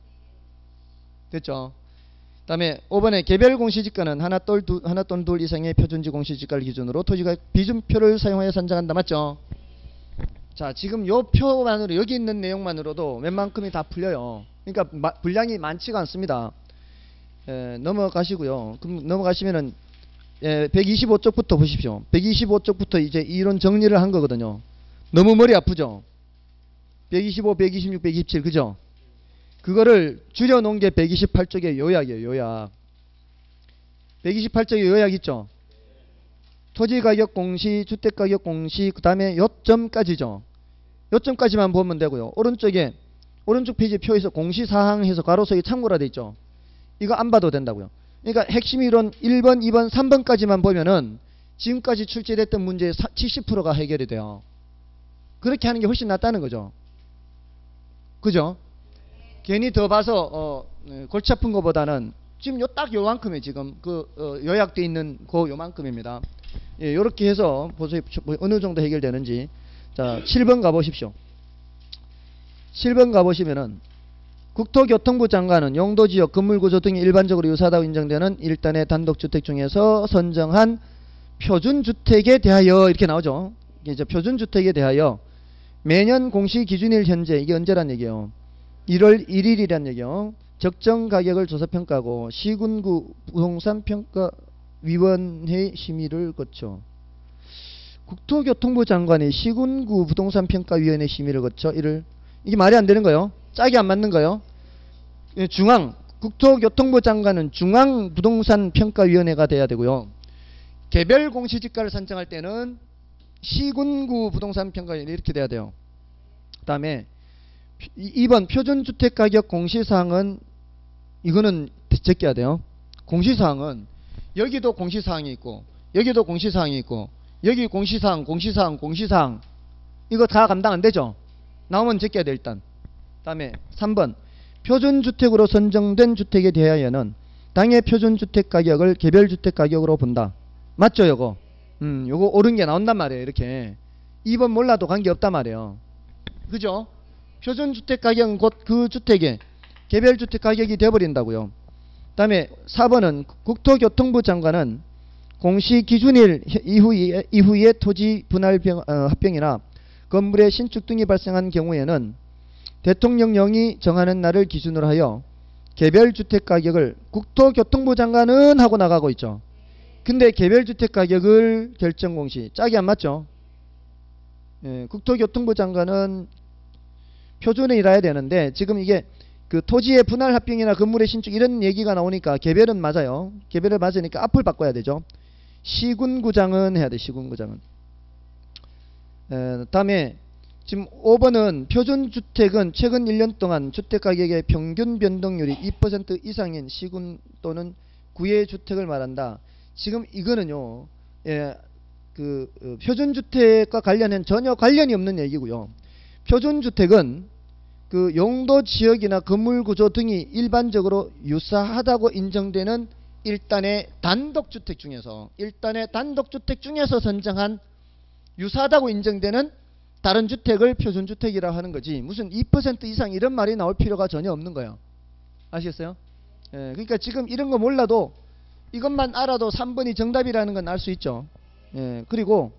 됐죠? 그 다음에 5번에 개별 공시지가는 하나 또는 둘 이상의 표준지 공시지가를 기준으로 토지가 비준표를 사용하여 산정한다. 맞죠? 자, 지금 요 표만으로 여기 있는 내용만으로도 웬만큼이 다 풀려요. 그러니까 분량이 많지가 않습니다. 넘어가시고요. 그럼 넘어가시면은 125쪽부터 보십시오. 125쪽부터 이제 이론 정리를 한 거거든요. 너무 머리 아프죠? 125, 126, 127 그죠? 그거를 줄여놓은 게 128쪽의 요약이에요. 요약. 128쪽의 요약 있죠? 토지가격 공시, 주택가격 공시, 그 다음에 요점까지죠. 요점까지만 보면 되고요. 오른쪽 페이지 표에서 공시사항 해서 가로속에 참고라 돼 있죠. 이거 안 봐도 된다고요. 그러니까 핵심 이론 1번, 2번, 3번까지만 보면은 지금까지 출제됐던 문제의 70%가 해결이 돼요. 그렇게 하는 게 훨씬 낫다는 거죠. 그죠? 괜히 더 봐서 골치 아픈 것보다는 지금 딱 요만큼에 지금 요약되어 있는 요만큼입니다. 예, 요렇게 해서 보세요. 어느 정도 해결되는지. 자, 7번 가보십시오. 7번 가보시면은 국토교통부 장관은 용도지역, 건물구조 등이 일반적으로 유사하다고 인정되는 일단의 단독주택 중에서 선정한 표준주택에 대하여 이렇게 나오죠. 이제 표준주택에 대하여 매년 공시 기준일 현재, 이게 언제란 얘기예요? 1월 1일이란 얘기예요. 적정 가격을 조사평가하고 시군구 부동산평가위원회 심의를 거쳐. 국토교통부 장관이 시군구 부동산평가위원회 심의를 거쳐 이게 말이 안 되는 거예요. 짝이 안 맞는 거예요. 국토교통부 장관은 중앙부동산평가위원회가 돼야 되고요. 개별 공시지가를 산정할 때는 시군구 부동산평가위원회 이렇게 돼야 돼요. 그 다음에 2번 표준주택가격 공시사항은 이거는 제껴야 돼요. 공시사항은 여기도 공시사항이 있고 여기도 공시사항이 있고 여기 공시사항 이거 다 감당 안 되죠. 나오면 제껴야 돼 일단. 그 다음에 3번 표준주택으로 선정된 주택에 대하여는 당해 표준주택가격을 개별주택가격으로 본다. 맞죠 요거? 요거 옳은 게 나온단 말이에요 이렇게. 2번 몰라도 관계없단 말이에요. 그죠? 표준주택가격은 곧 그 주택의 개별주택가격이 되어버린다고요. 그 다음에 4번은 국토교통부 장관은 공시기준일 이후에 토지 분할 합병이나 건물의 신축 등이 발생한 경우에는 대통령령이 정하는 날을 기준으로 하여 개별주택가격을 국토교통부 장관은 하고 나가고 있죠. 근데 개별주택가격을 결정공시 짝이 안 맞죠. 예, 국토교통부 장관은 표준에 일해야 되는데 지금 이게 그 토지의 분할 합병이나 건물의 신축 이런 얘기가 나오니까 개별은 맞아요. 개별을 맞으니까 앞을 바꿔야 되죠. 시군구장은 해야 돼. 시군구장은. 다음에 지금 5번은 표준주택은 최근 1년 동안 주택가격의 평균 변동률이 2% 이상인 시군 또는 구의 주택을 말한다. 지금 이거는요. 표준주택과 관련은 전혀 관련이 없는 얘기고요. 표준주택은 그 용도 지역이나 건물 구조 등이 일반적으로 유사하다고 인정되는 일단의 단독주택 중에서 선정한 유사하다고 인정되는 다른 주택을 표준주택이라고 하는 거지 무슨 2% 이상 이런 말이 나올 필요가 전혀 없는 거예요. 아시겠어요? 예, 그러니까 지금 이런 거 몰라도 이것만 알아도 3번이 정답이라는 건 알 수 있죠. 예, 그리고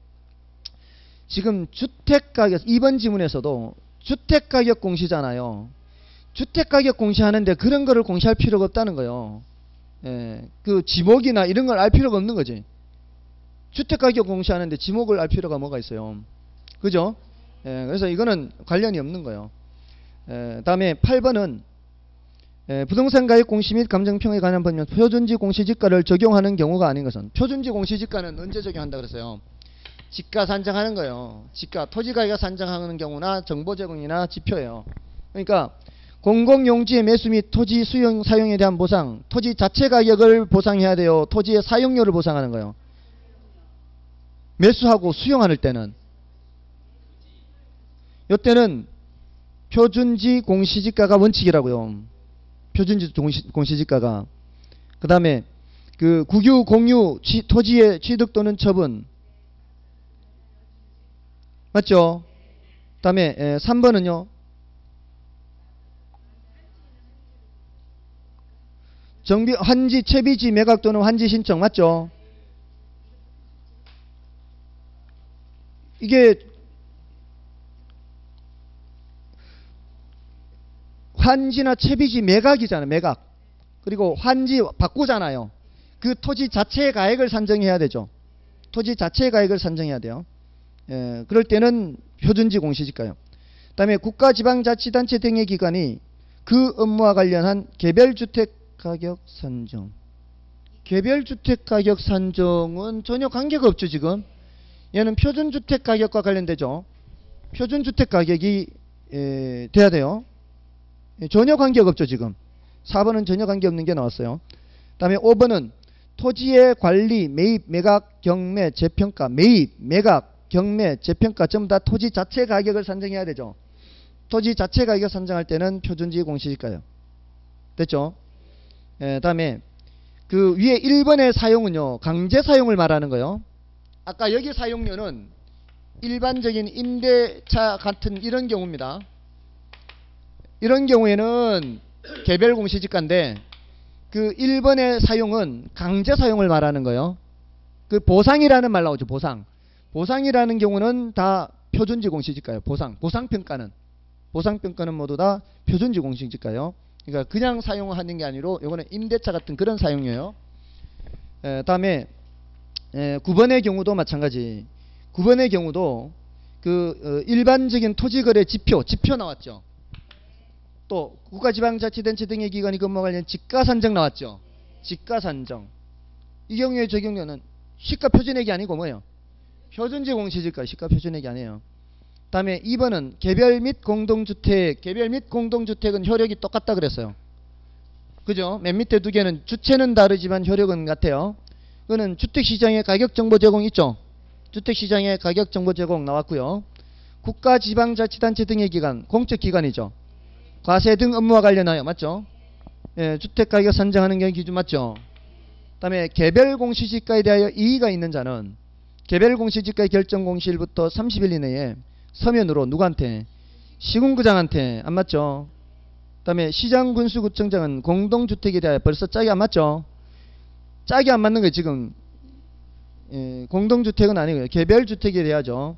지금 주택가격 2번 지문에서도 주택가격 공시잖아요. 주택가격 공시하는데 그런 거를 공시할 필요가 없다는 거예요. 예, 그 지목이나 이런 걸 알 필요가 없는 거지. 주택가격 공시하는데 지목을 알 필요가 뭐가 있어요. 그죠? 예, 그래서 이거는 관련이 없는 거예요. 다음에 8번은 부동산 가격 공시 및 감정평에 관한 법령 표준지 공시지가를 적용하는 경우가 아닌 것은 표준지 공시지가는 언제 적용한다 그랬어요? 지가 산정하는 거예요. 지가 토지가격 산정하는 경우나 정보 제공이나 지표예요. 그러니까 공공용지의 매수 및 토지 수용 사용에 대한 보상, 토지 자체 가격을 보상해야 돼요. 토지의 사용료를 보상하는 거예요. 매수하고 수용할 때는 이때는 표준지 공시지가가 원칙이라고요. 표준지 공시지가가. 그 다음에 그 국유 공유 토지의 취득 또는 처분 맞죠? 그 다음에 3번은요 정비 환지 채비지 매각 또는 환지 신청 맞죠? 이게 환지나 채비지 매각이잖아요. 매각. 그리고 환지 바꾸잖아요. 그 토지 자체의 가액을 산정해야 되죠. 토지 자체의 가액을 산정해야 돼요. 예, 그럴 때는 표준지 공시지가요. 그 다음에 국가지방자치단체 등의 기관이 그 업무와 관련한 개별주택가격 산정. 개별주택가격 산정은 전혀 관계가 없죠. 지금 얘는 표준주택가격과 관련되죠. 표준주택가격이 돼야 돼요. 전혀 관계가 없죠. 지금 4번은 전혀 관계없는 게 나왔어요. 그 다음에 5번은 토지의 관리, 매입, 매각, 경매, 재평가. 매입, 매각, 경매, 재평가 전부 다 토지 자체 가격을 산정해야 되죠. 토지 자체 가격 산정할 때는 표준지 공시지가요. 됐죠? 다음에 그 위에 1번의 사용은요 강제 사용을 말하는 거예요. 아까 여기 사용료는 일반적인 임대차 같은 이런 경우입니다. 이런 경우에는 개별 공시지가인데 그 1번의 사용은 강제 사용을 말하는 거예요. 그 보상이라는 말 나오죠. 보상이라는 경우는 다 표준지 공시지가예요. 보상평가는 모두 다 표준지 공시지가예요. 그러니까 그냥 사용하는 게 아니라 이거는 임대차 같은 그런 사용료예요. 다음에 9번의 경우도 마찬가지. 9번의 경우도 그 일반적인 토지거래 지표 나왔죠. 또 국가지방자치단체 등의 기관이 근무 관련 지가산정 나왔죠. 지가산정. 이 경우에 적용료는 시가표준액이 아니고 뭐예요? 표준지 공시지가 시가표준액이 아니에요. 다음에 2번은 개별 및 공동주택. 개별 및 공동주택은 효력이 똑같다 그랬어요. 그죠? 맨 밑에 두 개는 주체는 다르지만 효력은 같아요. 그거는 주택시장의 가격정보 제공 있죠? 주택시장의 가격정보 제공 나왔고요. 국가지방자치단체 등의 기관, 공적기관이죠. 과세 등 업무와 관련하여 맞죠? 예, 주택가격 산정하는 게 기준 맞죠? 그 다음에 개별 공시지가에 대하여 이의가 있는 자는 개별 공시지가의 결정 공시일부터 30일 이내에 서면으로 누구한테? 시군구장한테. 안 맞죠? 그 다음에 시장군수구청장은 공동주택에 대하여 벌써 짝이 안 맞죠? 짝이 안 맞는 거예요 지금. 예, 공동주택은 아니고요. 개별주택에 대하죠.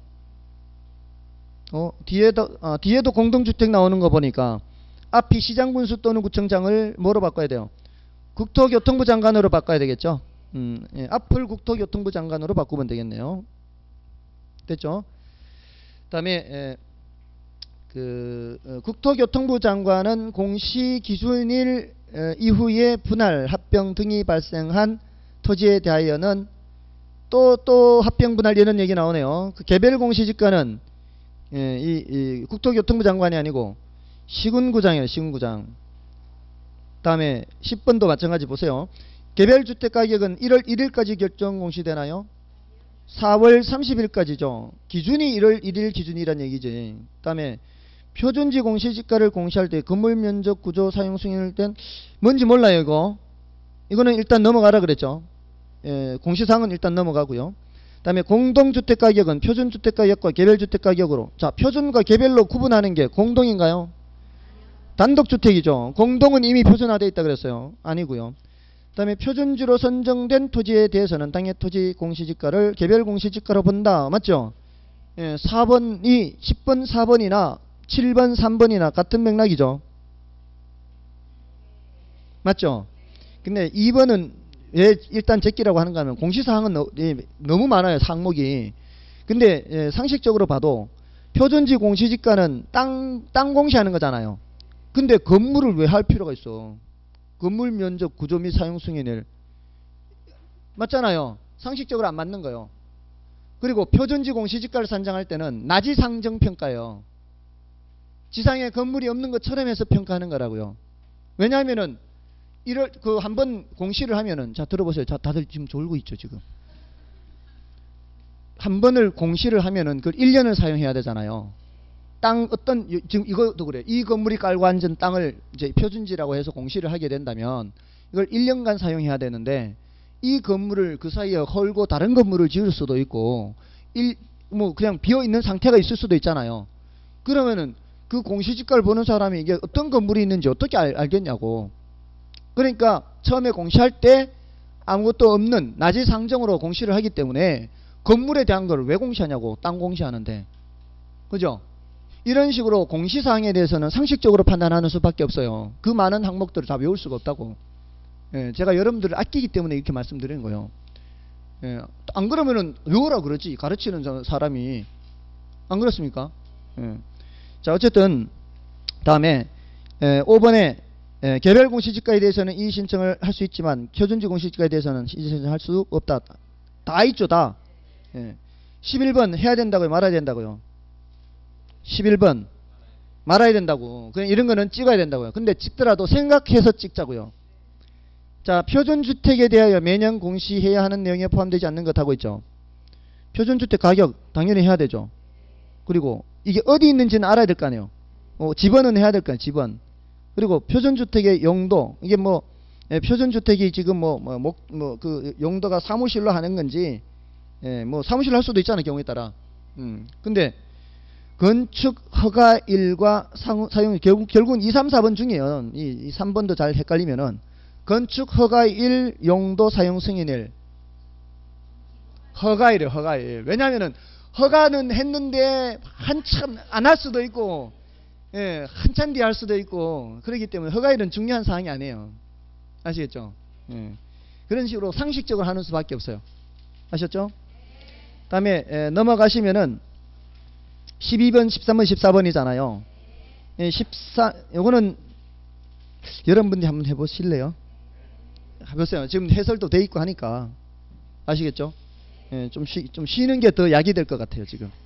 뒤에도 공동주택 나오는 거 보니까 앞이 시장군수 또는 구청장을 뭐로 바꿔야 돼요? 국토교통부 장관으로 바꿔야 되겠죠. 예, 앞을 국토교통부 장관으로 바꾸면 되겠네요. 됐죠? 그 다음에 국토교통부 장관은 공시 기준일 이후에 분할, 합병 등이 발생한 토지에 대하여는 또 합병 분할 이런 얘기 나오네요. 그 개별 공시지가는 이 국토교통부 장관이 아니고 시군구장이에요. 시군구장. 다음에 10번도 마찬가지 보세요. 개별주택 가격은 1월 1일까지 결정 공시되나요? 4월 30일까지죠. 기준이 1월 1일 기준이란 얘기지. 다음에 표준지 공시지가를 공시할 때 건물 면적 구조 사용 승인일 땐 뭔지 몰라요 이거. 이거는 일단 넘어가라 그랬죠. 예, 공시사항은 일단 넘어가고요. 다음에 공동주택 가격은 표준주택 가격과 개별주택 가격으로. 자, 표준과 개별로 구분하는 게 공동인가요? 단독주택이죠. 공동은 이미 표준화되어 있다 그랬어요. 아니고요. 그 다음에 표준지로 선정된 토지에 대해서는 당해 토지 공시지가를 개별 공시지가로 본다. 맞죠? 예, 4번이 10번 4번이나 7번 3번이나 같은 맥락이죠. 맞죠? 근데 2번은 왜 일단 제끼라고 하는가 하면 공시사항은 너무 많아요. 항목이. 근데 상식적으로 봐도 표준지 공시지가는 땅 공시하는 거잖아요. 근데 건물을 왜 할 필요가 있어? 건물 면적 구조 및 사용 승인을. 맞잖아요. 상식적으로 안 맞는 거예요. 그리고 표준지 공시지가를 산정할 때는 나지상정평가예요. 지상에 건물이 없는 것처럼 해서 평가하는 거라고요. 왜냐하면은 한번 공시를 하면은, 자 들어보세요. 자 다들 지금 졸고 있죠 지금. 한 번을 공시를 하면은 그 1년을 사용해야 되잖아요. 지금 이것도 그래. 이 건물이 깔고 앉은 땅을 이제 표준지라고 해서 공시를 하게 된다면 이걸 1년간 사용해야 되는데, 이 건물을 그 사이에 헐고 다른 건물을 지을 수도 있고 뭐 그냥 비어 있는 상태가 있을 수도 있잖아요. 그러면은 그 공시지가를 보는 사람이 이게 어떤 건물이 있는지 어떻게 알겠냐고. 그러니까 처음에 공시할 때 아무것도 없는 나지상정으로 공시를 하기 때문에 건물에 대한 걸 왜 공시하냐고. 땅 공시하는데. 그죠? 이런 식으로 공시사항에 대해서는 상식적으로 판단하는 수밖에 없어요. 그 많은 항목들을 다 외울 수가 없다고. 예, 제가 여러분들을 아끼기 때문에 이렇게 말씀드리는 거예요. 예, 안 그러면은 외우라 그러지. 가르치는 사람이. 안 그렇습니까? 예. 자, 어쨌든 다음에 5번에 개별 공시지가에 대해서는 이의 신청을 할 수 있지만 표준지 공시지가에 대해서는 이의 신청할 수 없다. 다 있죠, 다. 예. 11번 해야 된다고요, 말아야 된다고요? 11번 말아야 된다고. 그냥 이런 거는 찍어야 된다고요. 근데 찍더라도 생각해서 찍자고요. 자, 표준주택에 대하여 매년 공시해야 하는 내용에 포함되지 않는 것 하고 있죠. 표준주택 가격 당연히 해야 되죠. 그리고 이게 어디 있는지는 알아야 될 거 아니에요. 집원은 해야 될 거 아니에요. 집원. 그리고 표준주택의 용도. 이게 뭐 표준주택이 지금 그 용도가 사무실로 하는 건지, 뭐 사무실로 할 수도 있잖아요. 경우에 따라. 근데 건축 허가일과 사용, 결국은 2, 3, 4번 중에요. 이 3번도 잘 헷갈리면은 건축 허가일, 용도 사용 승인일. 허가일이에요. 허가일. 왜냐면은 허가는 했는데 한참 안 할 수도 있고, 한참 뒤에 할 수도 있고, 그렇기 때문에 허가일은 중요한 사항이 아니에요. 아시겠죠? 그런 식으로 상식적으로 하는 수밖에 없어요. 아셨죠? 다음에 넘어가시면은 12번, 13번, 14번이잖아요. 요거는 여러분들이 한번 해보실래요? 해보세요. 지금 해설도 돼 있고 하니까 아시겠죠? 좀 쉬는 게 더 약이 될 것 같아요 지금.